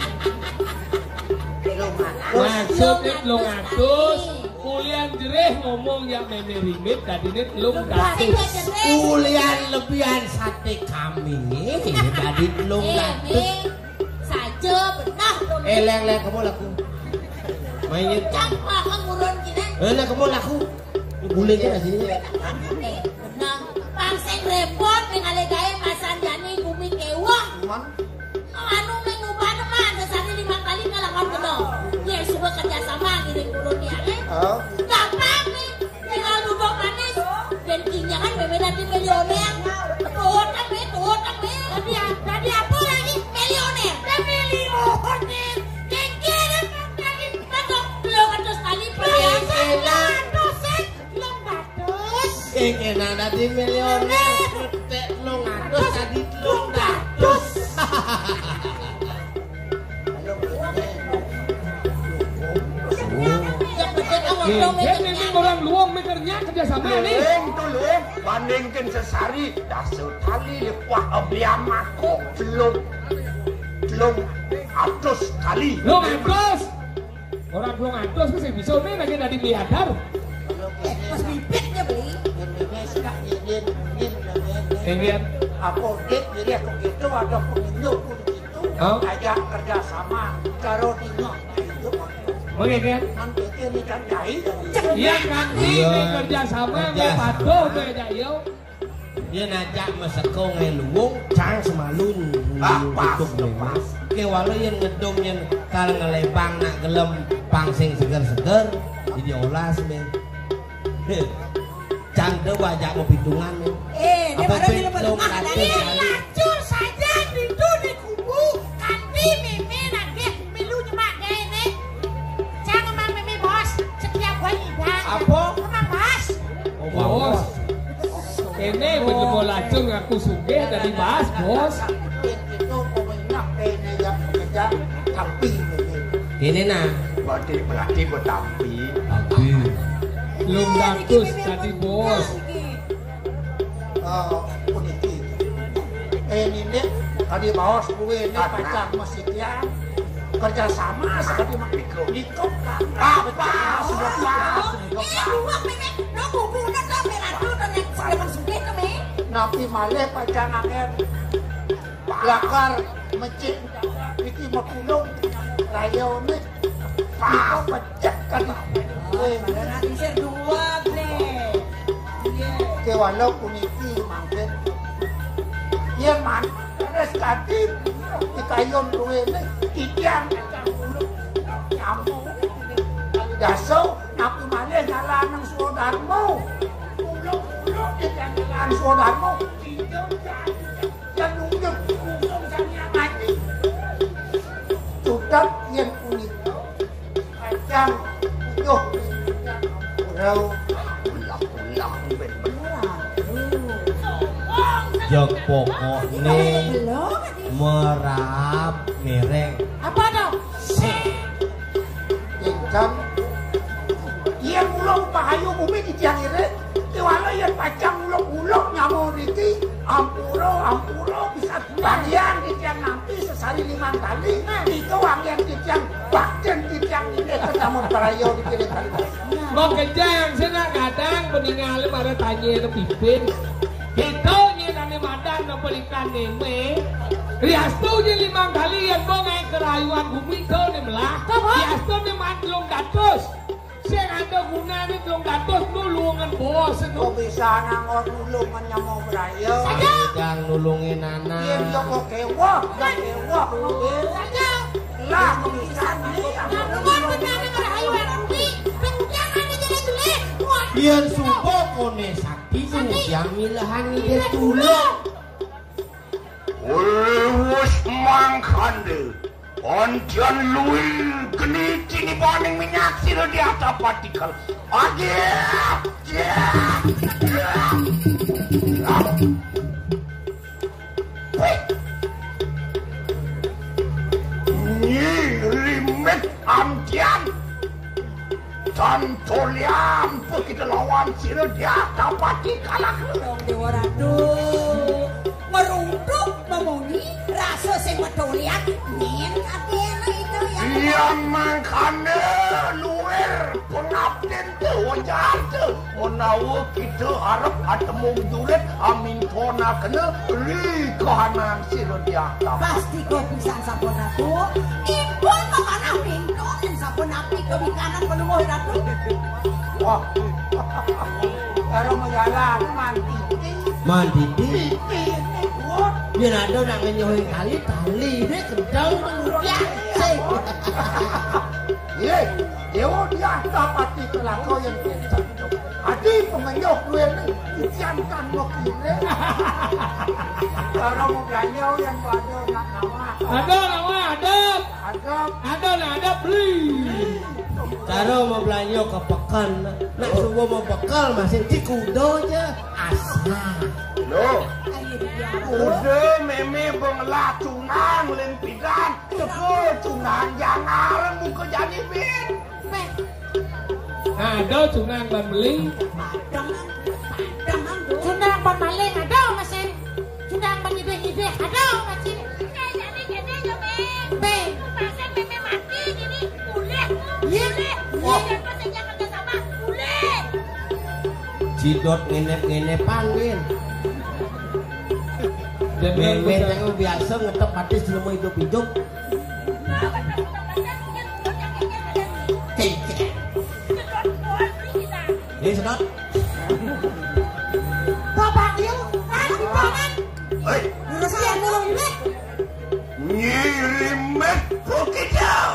Maksudnya telung atus kuliah jereh ngomong yang meme rimit tadi ini telung datus Kuliah lebihan sate kambing jadi telung datus saja benar eh leng leng kamu laku mainin campak ngurun kita eh leng kamu laku boleh kan sini benar pangseng repot ngale gawe masan jani bumi kewah anu mengubah teman sesari lima kali ngalakon kena ya suka kerja sama ngiring kurun dia eh gampang nih tinggal duduk manis dan kinyangan bebe nanti milioner tuh tapi tuh tapi tadi tadi apa lagi milioner dan milioner kengkiran tadi betul belum atas tali biasa dosen belum batus kengkiran tadi milioner telung atus tadi telung datus Kan memang orang luang mekernya kerjasama nih. Luang tuh luang, bandingkan sesari dasar tali lepah abliam aku belum belum atus kali. Lo atus, orang belum atus kan bisa nih lagi dari biadar. pas bibitnya beli Enggak. Aku dit jadi aku gitu ada pengunjung pun gitu. Ajak kerjasama karo dino. Mengingat Nanti ini kan jahit. iya kan ini kerja sama nggak patuh beda yo. Dia najak masako ngai luwung cang semalun tutup memang. Ke walau yang ngedom yang kal ngelebang nak gelem pangsing seger-seger jadi olas men. Cang de wajak mau pitungan men. eh dia Apa baru di betul lepas kata lagi sekali? lacur saja itu di kubu kanti meme nanti milu nyemak gaya nih jangan emang meme bos setiap hari dah Apa? emang bos Oh Bos, ini bener mau lacung aku sugih tadi bahas bos. Itu peminat ini yang kerja tampi ini. ini nah. Berarti berarti bertampi. Tapi Belum datus tadi bos. Oh, puniki. Eh ini tadi bawas gue ini pacar masih dia kerja sama sekali mak mikro. Nikop apa? Sudah pas. eh dua meme no kubu no no melatu dan yang sudah sudah tuh me Napi malih pacar angin. Lakar masjid iki mapulong rayo ni. Pa pecah kan. Eh, nanti saya dua bre ke walau puniki mangkin. Iya man, terus kati dikayon luwe ni tiang kamu dasau napi malih jalan nang saudarmu. Ulung-ulung di jalan saudarmu. Yang nunjuk usung sanya mati. Sudah yang unik. Kacang yuh. Urau ulang-ulang bener-bener. jok pokoknya belum merap mereng. apa dong Jam iya mulung pahayu bumi di tiang ini tiwala yang pacang mulung-mulung nyamuk niki ampuro ampuro bisa bagian di tiang nanti sesari lima kali itu wangian di tiang bagian di Rayo dikirim kali. Mau kejang sana kadang peninggalan pada tanya ke pimpin. Kita nyenane madan no pelikan neme. Riastu je lima kali yang bongai kerayuan bumi tu ni melah. Riastu ni mandlung datus. Saya ada guna ni belum datus nulungan bos tu. Kok bisa nangor nulungan nyamuk Rayo? Yang nulungin anak. Dia dia kok kewah, gak kewah. Saja. Lah kok bisa ni? Bukan benar dengan ayuan rugi. Jangan dijelek-jelek. Biar supo kone sakti yang milahani dia tulung. Wes mangkande. Ontian lui geni cini paning minyak sira di atas partikel. Age. Ni rimet amtian. Tantoliam kita lawan sira di atas partikel. Dewa Ratu. Merunduk memoni rasa sing wedolian nyen kabeh itu yang Yang mangkane luar pengabden tu wajar tu. Menawa kita harap ada mungjuret amin kona kena li kahanan sira di atas. pasti kau pisang sampun aku. Impun makana pintu sampun api kebikanan penuh Ratu. Wah. Kalau menjalan mandi. Mandi di. Wah. Dia ada nak nyohin kali tali dia kendang menurutnya. Ye, dewa dia dapati kelakau yang kencang. Adi pengenyok gue ni diamkan mau kini. Kalau mau ganyau yang ada nak nama. Ada nama ada. Ada. Ada nak ada beli. Cara mau belanja ke pekan, nak suruh mau bekal masih di kudo je asal. Lo. Udah meme benglah tunang lempidan. Cepu tunang jangan muka jadi bin. Ada cunang ban beli. Cundang ban maling ada masih. Cundang ban ide-ide ada masih. Jadi gini aja Be. Pasang meme mati gini boleh. Iya. Iya pasang jangan kerja sama boleh. Cidot ngenep-ngenep panggil. Meme yang biasa ngetep hadis belum mau hidup-hidup. Ini sedot. Bapak dia, anak banget. Hei, Sian mulung ini. nyirimet pokoknya.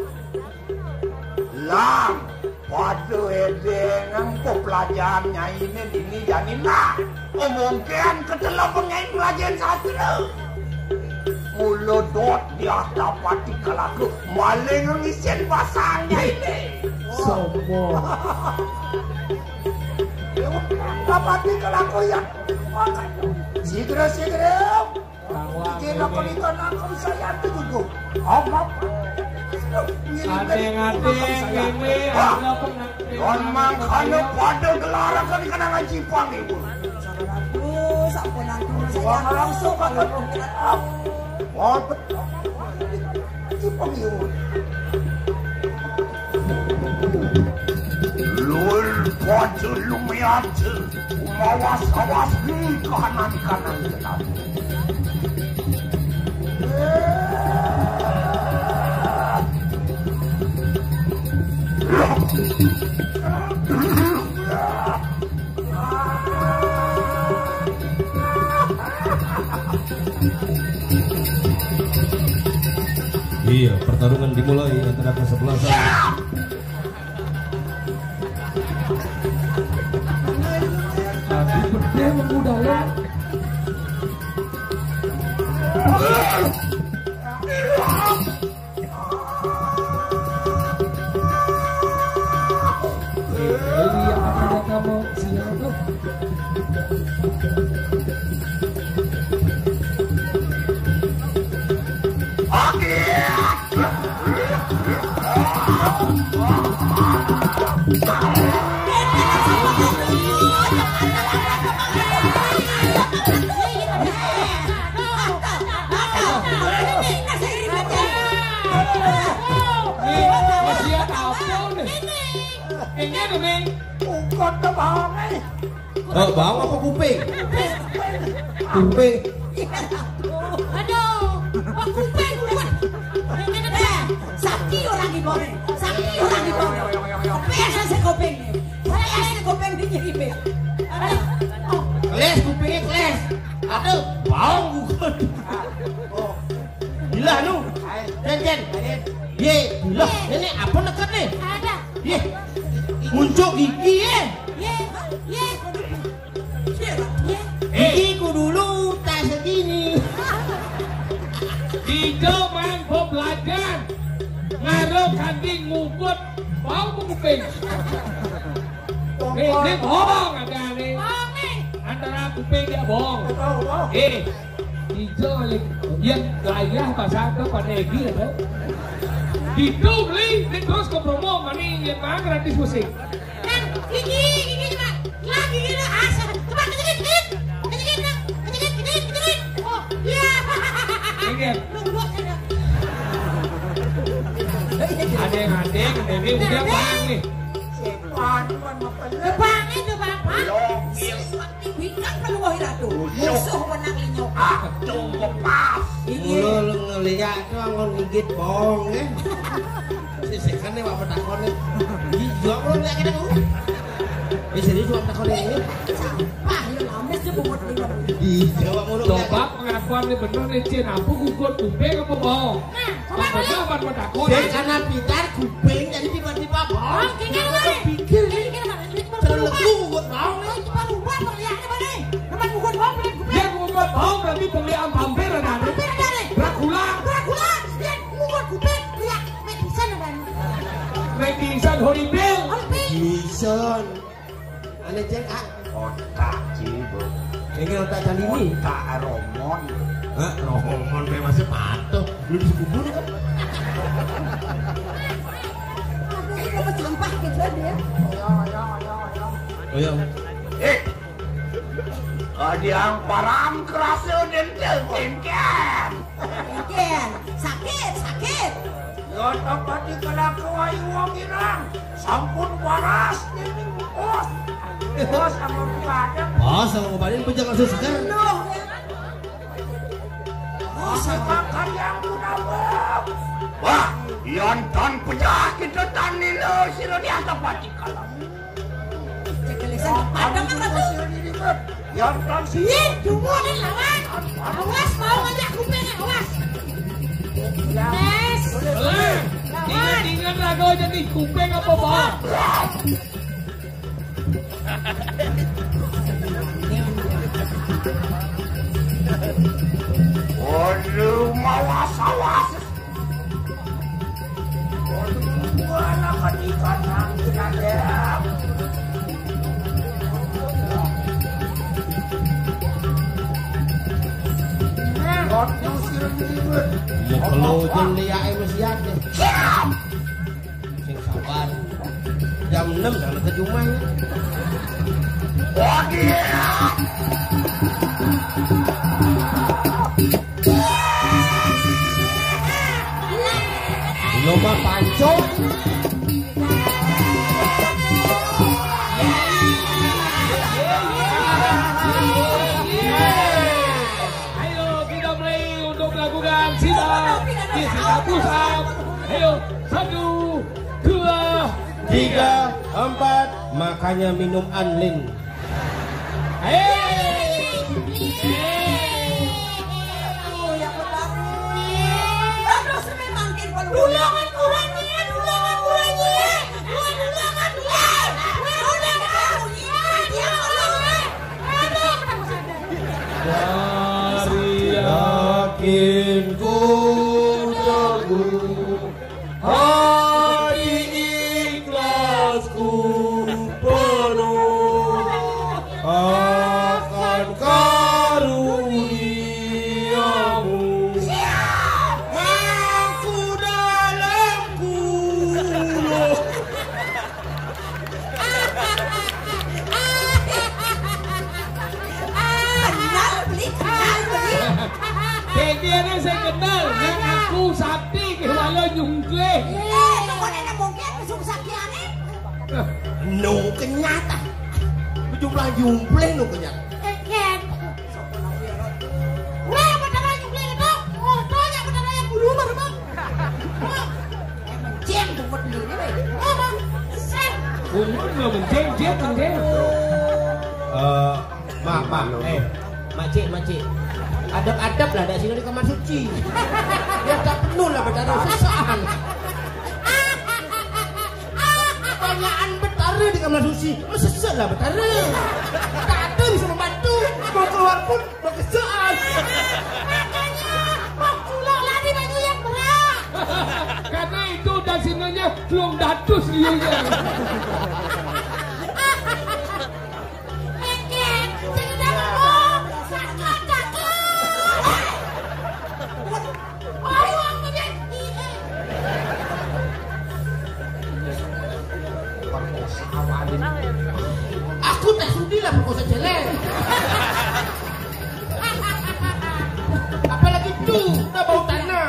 Lam, pada edengan kok pelajarannya ini ini jadi nak. Mungkin ketelah pengen pelajaran sastra. Mula dot di atas partikel aku maling ngisian pasangnya ini. Sombong. Partikel aku yang makan. Segera segera. Kira kalikan aku saya tu juga. Apa? Adeng-adeng meme ada pengantin. Don mangkana pada gelaran kan kena ngaji pang ibu. Aduh, sampun aku Wah langsung akan up. Wah betul. Ngaji pang ibu. Lul pada lumiat. Mawas awas ni kanan kanan jelas. Iya, pertarungan dimulai antara kesebelasan. Tadi berdeh membudaya. Eli yang ada kamu siapa tu? Masih apa ni? Kod na bawang eh. Oh, bawang apa kuping? Kuping. Aduh, kok kuping buat. Eh, sakti orang di bawah. Sakti orang di bawah. Kuping saya kuping. Saya saya kuping di nyirip. Aduh. Keles kupingnya keles. Aduh, bawang bukan. Gila nu. Jen jen. Ye, gila. Ini apa dekat nih? Ada. Ye. Muncul gigi ya. Ye, ye. Ye. Gigiku dulu tak segini. Di zaman pembelajaran ngaruh kanding ngubut bau kuping. Eh, ini bohong ada nih. Bohong nih. Antara kuping dia bohong. Eh, hijau yang layah bahasa itu pada Egi ada. Itu beli, terus ke promo mana yang mana gratis musik. Dan gigi, gigi cuma lagi gini asal. Coba kejadian, kejadian, kejadian, kejadian, kejadian, kejadian. Oh, iya. Kejadian. Lu buat ada. Ada yang ada yang ini udah bang nih. Sepan man mapala. Bang itu bang, bang. Logil. Wikan peluang itu. Musuh menang linyok. Ah, tunggu pas. Mulu lu ngeliat tuh ngon gigit bong ya. Sisekannya apa takonnya? Jual lu lihat kita lu. Eh serius jual takonnya ini? Sampah lu lames dia buat lima. Di Jawa mulu. Coba pengakuan nih bener nih Cien, apa gugur kuping apa bohong? Nah, coba boleh. Apa apa takut? Dia karena pintar kuping jadi tiba-tiba Oh, bong. kayaknya mana? Pikir Kayaknya mana? terleku buat bong. Oh, cuma buat melihatnya mana? Teman buat bom dan kuping. Dia gugur bohong berarti pembelian vampir ada nih. Kuping ada nih. Dracula, Dracula, dia buat kuping. Lihat, medicine ada nih. netizen horrible. Kuping. Bison. Ane cek ah. Otak cibo. Kayaknya otak candi ini. Otak romon. Hah, rohomon kayak masih patuh. Lu dikubur kan? Ini apa sampah gitu dia? Oh iya. Eh. Ada yang param kerasa dan tertingkan. Ken, sakit, sakit. Ya dapat dikelakui wong irang. Sampun waras ini bos. Bos sama badan. Oh, sama ngobatin pun jangan sesegar. Nuh, Bos makan yang munafik. Wah, yantan penyakit tani lo siro di atas pati kalam. cekelisan padang kan tuh. Yantan sih. Ih, cuma nih lawan. Awas mau ngajak kuping, awas. Yes. Eh, ingat-ingat lagu jadi kuping apa bohong? Waduh, mawas-awas. Waduh, anak ikan angin ada. Waduh, sirip-sirip. Ya kalau jeliake mesti ada. Sing sabar. Jam enam jangan ke rumah ya. Waduh. Lomba pancong. Ayo kita mulai untuk melakukan sisa di sisa pusat. Ayo satu, dua, Tiga, empat, makanya minum anlin. Dulangan kurangnya, dulangan kurangnya, dulangan kurangnya, dulangan kurangnya, aduh, Dari yakin ku teguh, hati ikhlasku penuh akan karuniamu. Aku dalam kuluh. Kayaknya saya kenal yang aku sakti kewalau nyungkle. Eh, kok nenek mungkin besok sakit aneh? No kenyata. jumplang jumpling lu kenyak. Ken. Wah, benar jumpling itu. Oh, tanya benar yang bulu baru bang. Jeng tuh bener ini. Oh, bang. Sen. Umur nggak menceng, ceng, menceng. Eh, maaf, maaf. Eh, makcik, makcik. Adab-adab lah dari sini di kamar suci. Ya tak penuh lah bertaruh sesaan. Banyakan bertaruh di kamar suci. Oh, sesat lah bertaruh. Tak ada bisa membantu. Mau keluar pun berkesaan. Makanya mau pulang lari baju yang berat. Karena itu dan sininya belum datus liunya. Ken, jangan ngomong. Sakit, sakit. Oh, uang menjadi. Aku tak sudi lah perkosa jelek. Apalagi tu, udah bau tanah.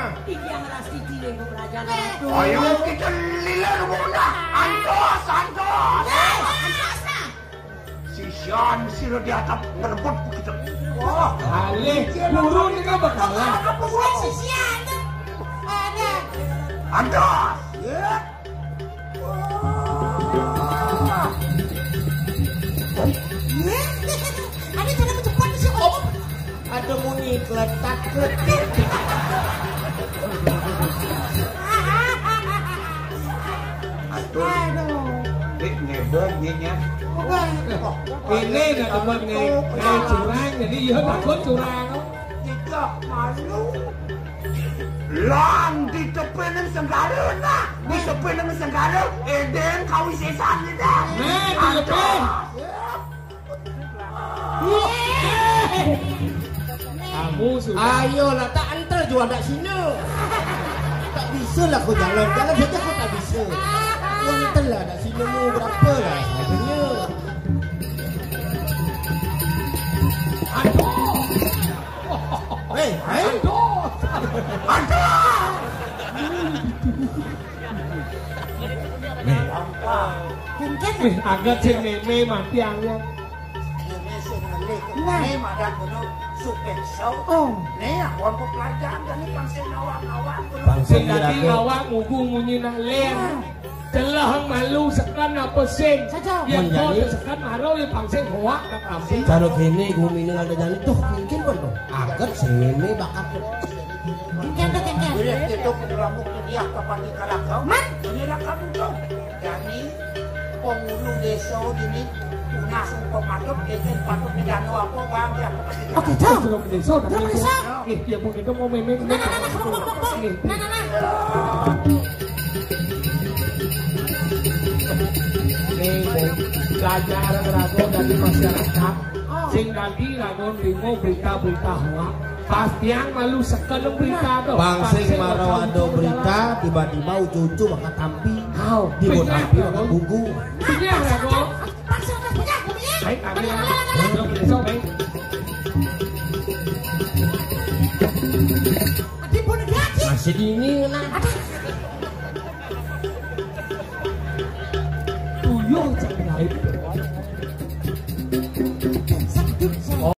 Ayo kita lilan muna. Antos, antos. Si Sian sila di atap ngerebut kita. Wah, Alih, turun ini kan bakalan. Sisian. Ada. antos. Ya. Ada jangan cepat sih om. Ada muni keletak keletik. Aduh. Dek ngebel nya. Ini dah tempat nge nge curang, jadi iya takut curang. Tidak malu. Lang di tepi ng sanggara na. Di tepi ng sanggara, eden kawisesan nila. Nah, di depan. Kamu sudah. Ayolah tak antar juga tak sini. Tak bisa lah kau jalan. Jalan saja kau tak bisa. Kau antar lah tak sini mu berapa lah harganya. Aduh. Hei, hei. Aduh. Mungkin Wih, agak ceng meme mati angin. Ini madan kuno super show. oh. Nih, aku mau pelajaran dan ini pangsin awak-awak. Sing dati ngawak ngugung munyi nak len. Celah malu sekan apa sing. Saja. Yang kau Menjadi- sekan marau yang pangsin hoak kat kampung. Kalau kini gue minum ada jalan tuh mungkin pun tuh. Agak sememe bakat. Mungkin tuh Ken. Bila itu kedelambuk dia kapan dikalakau. Man. Inilah kamu tuh. Jadi penghulu desa ini langsung pemadam itu patut pidana apa bang ya. Oke, jom. Sudah desa dah. Sudah desa. Nih, dia pun itu mau meme. Nah, nah, nah, nah, bok, bok, bok. Nih, Nah, nah, nah. nih, belajar rago dari masyarakat. Sing dati rago limo berita-berita hoak. Pasti yang malu sekan berita tuh. Bangsing marau ada berita tiba-tiba cucu bakat tampi. Kau Dibut tampi bakat buku. Punya rago. Paksa kan punya, punya. Baik, kami yang belum desa baik. Adi pun lagi. Masih ini nah. Ada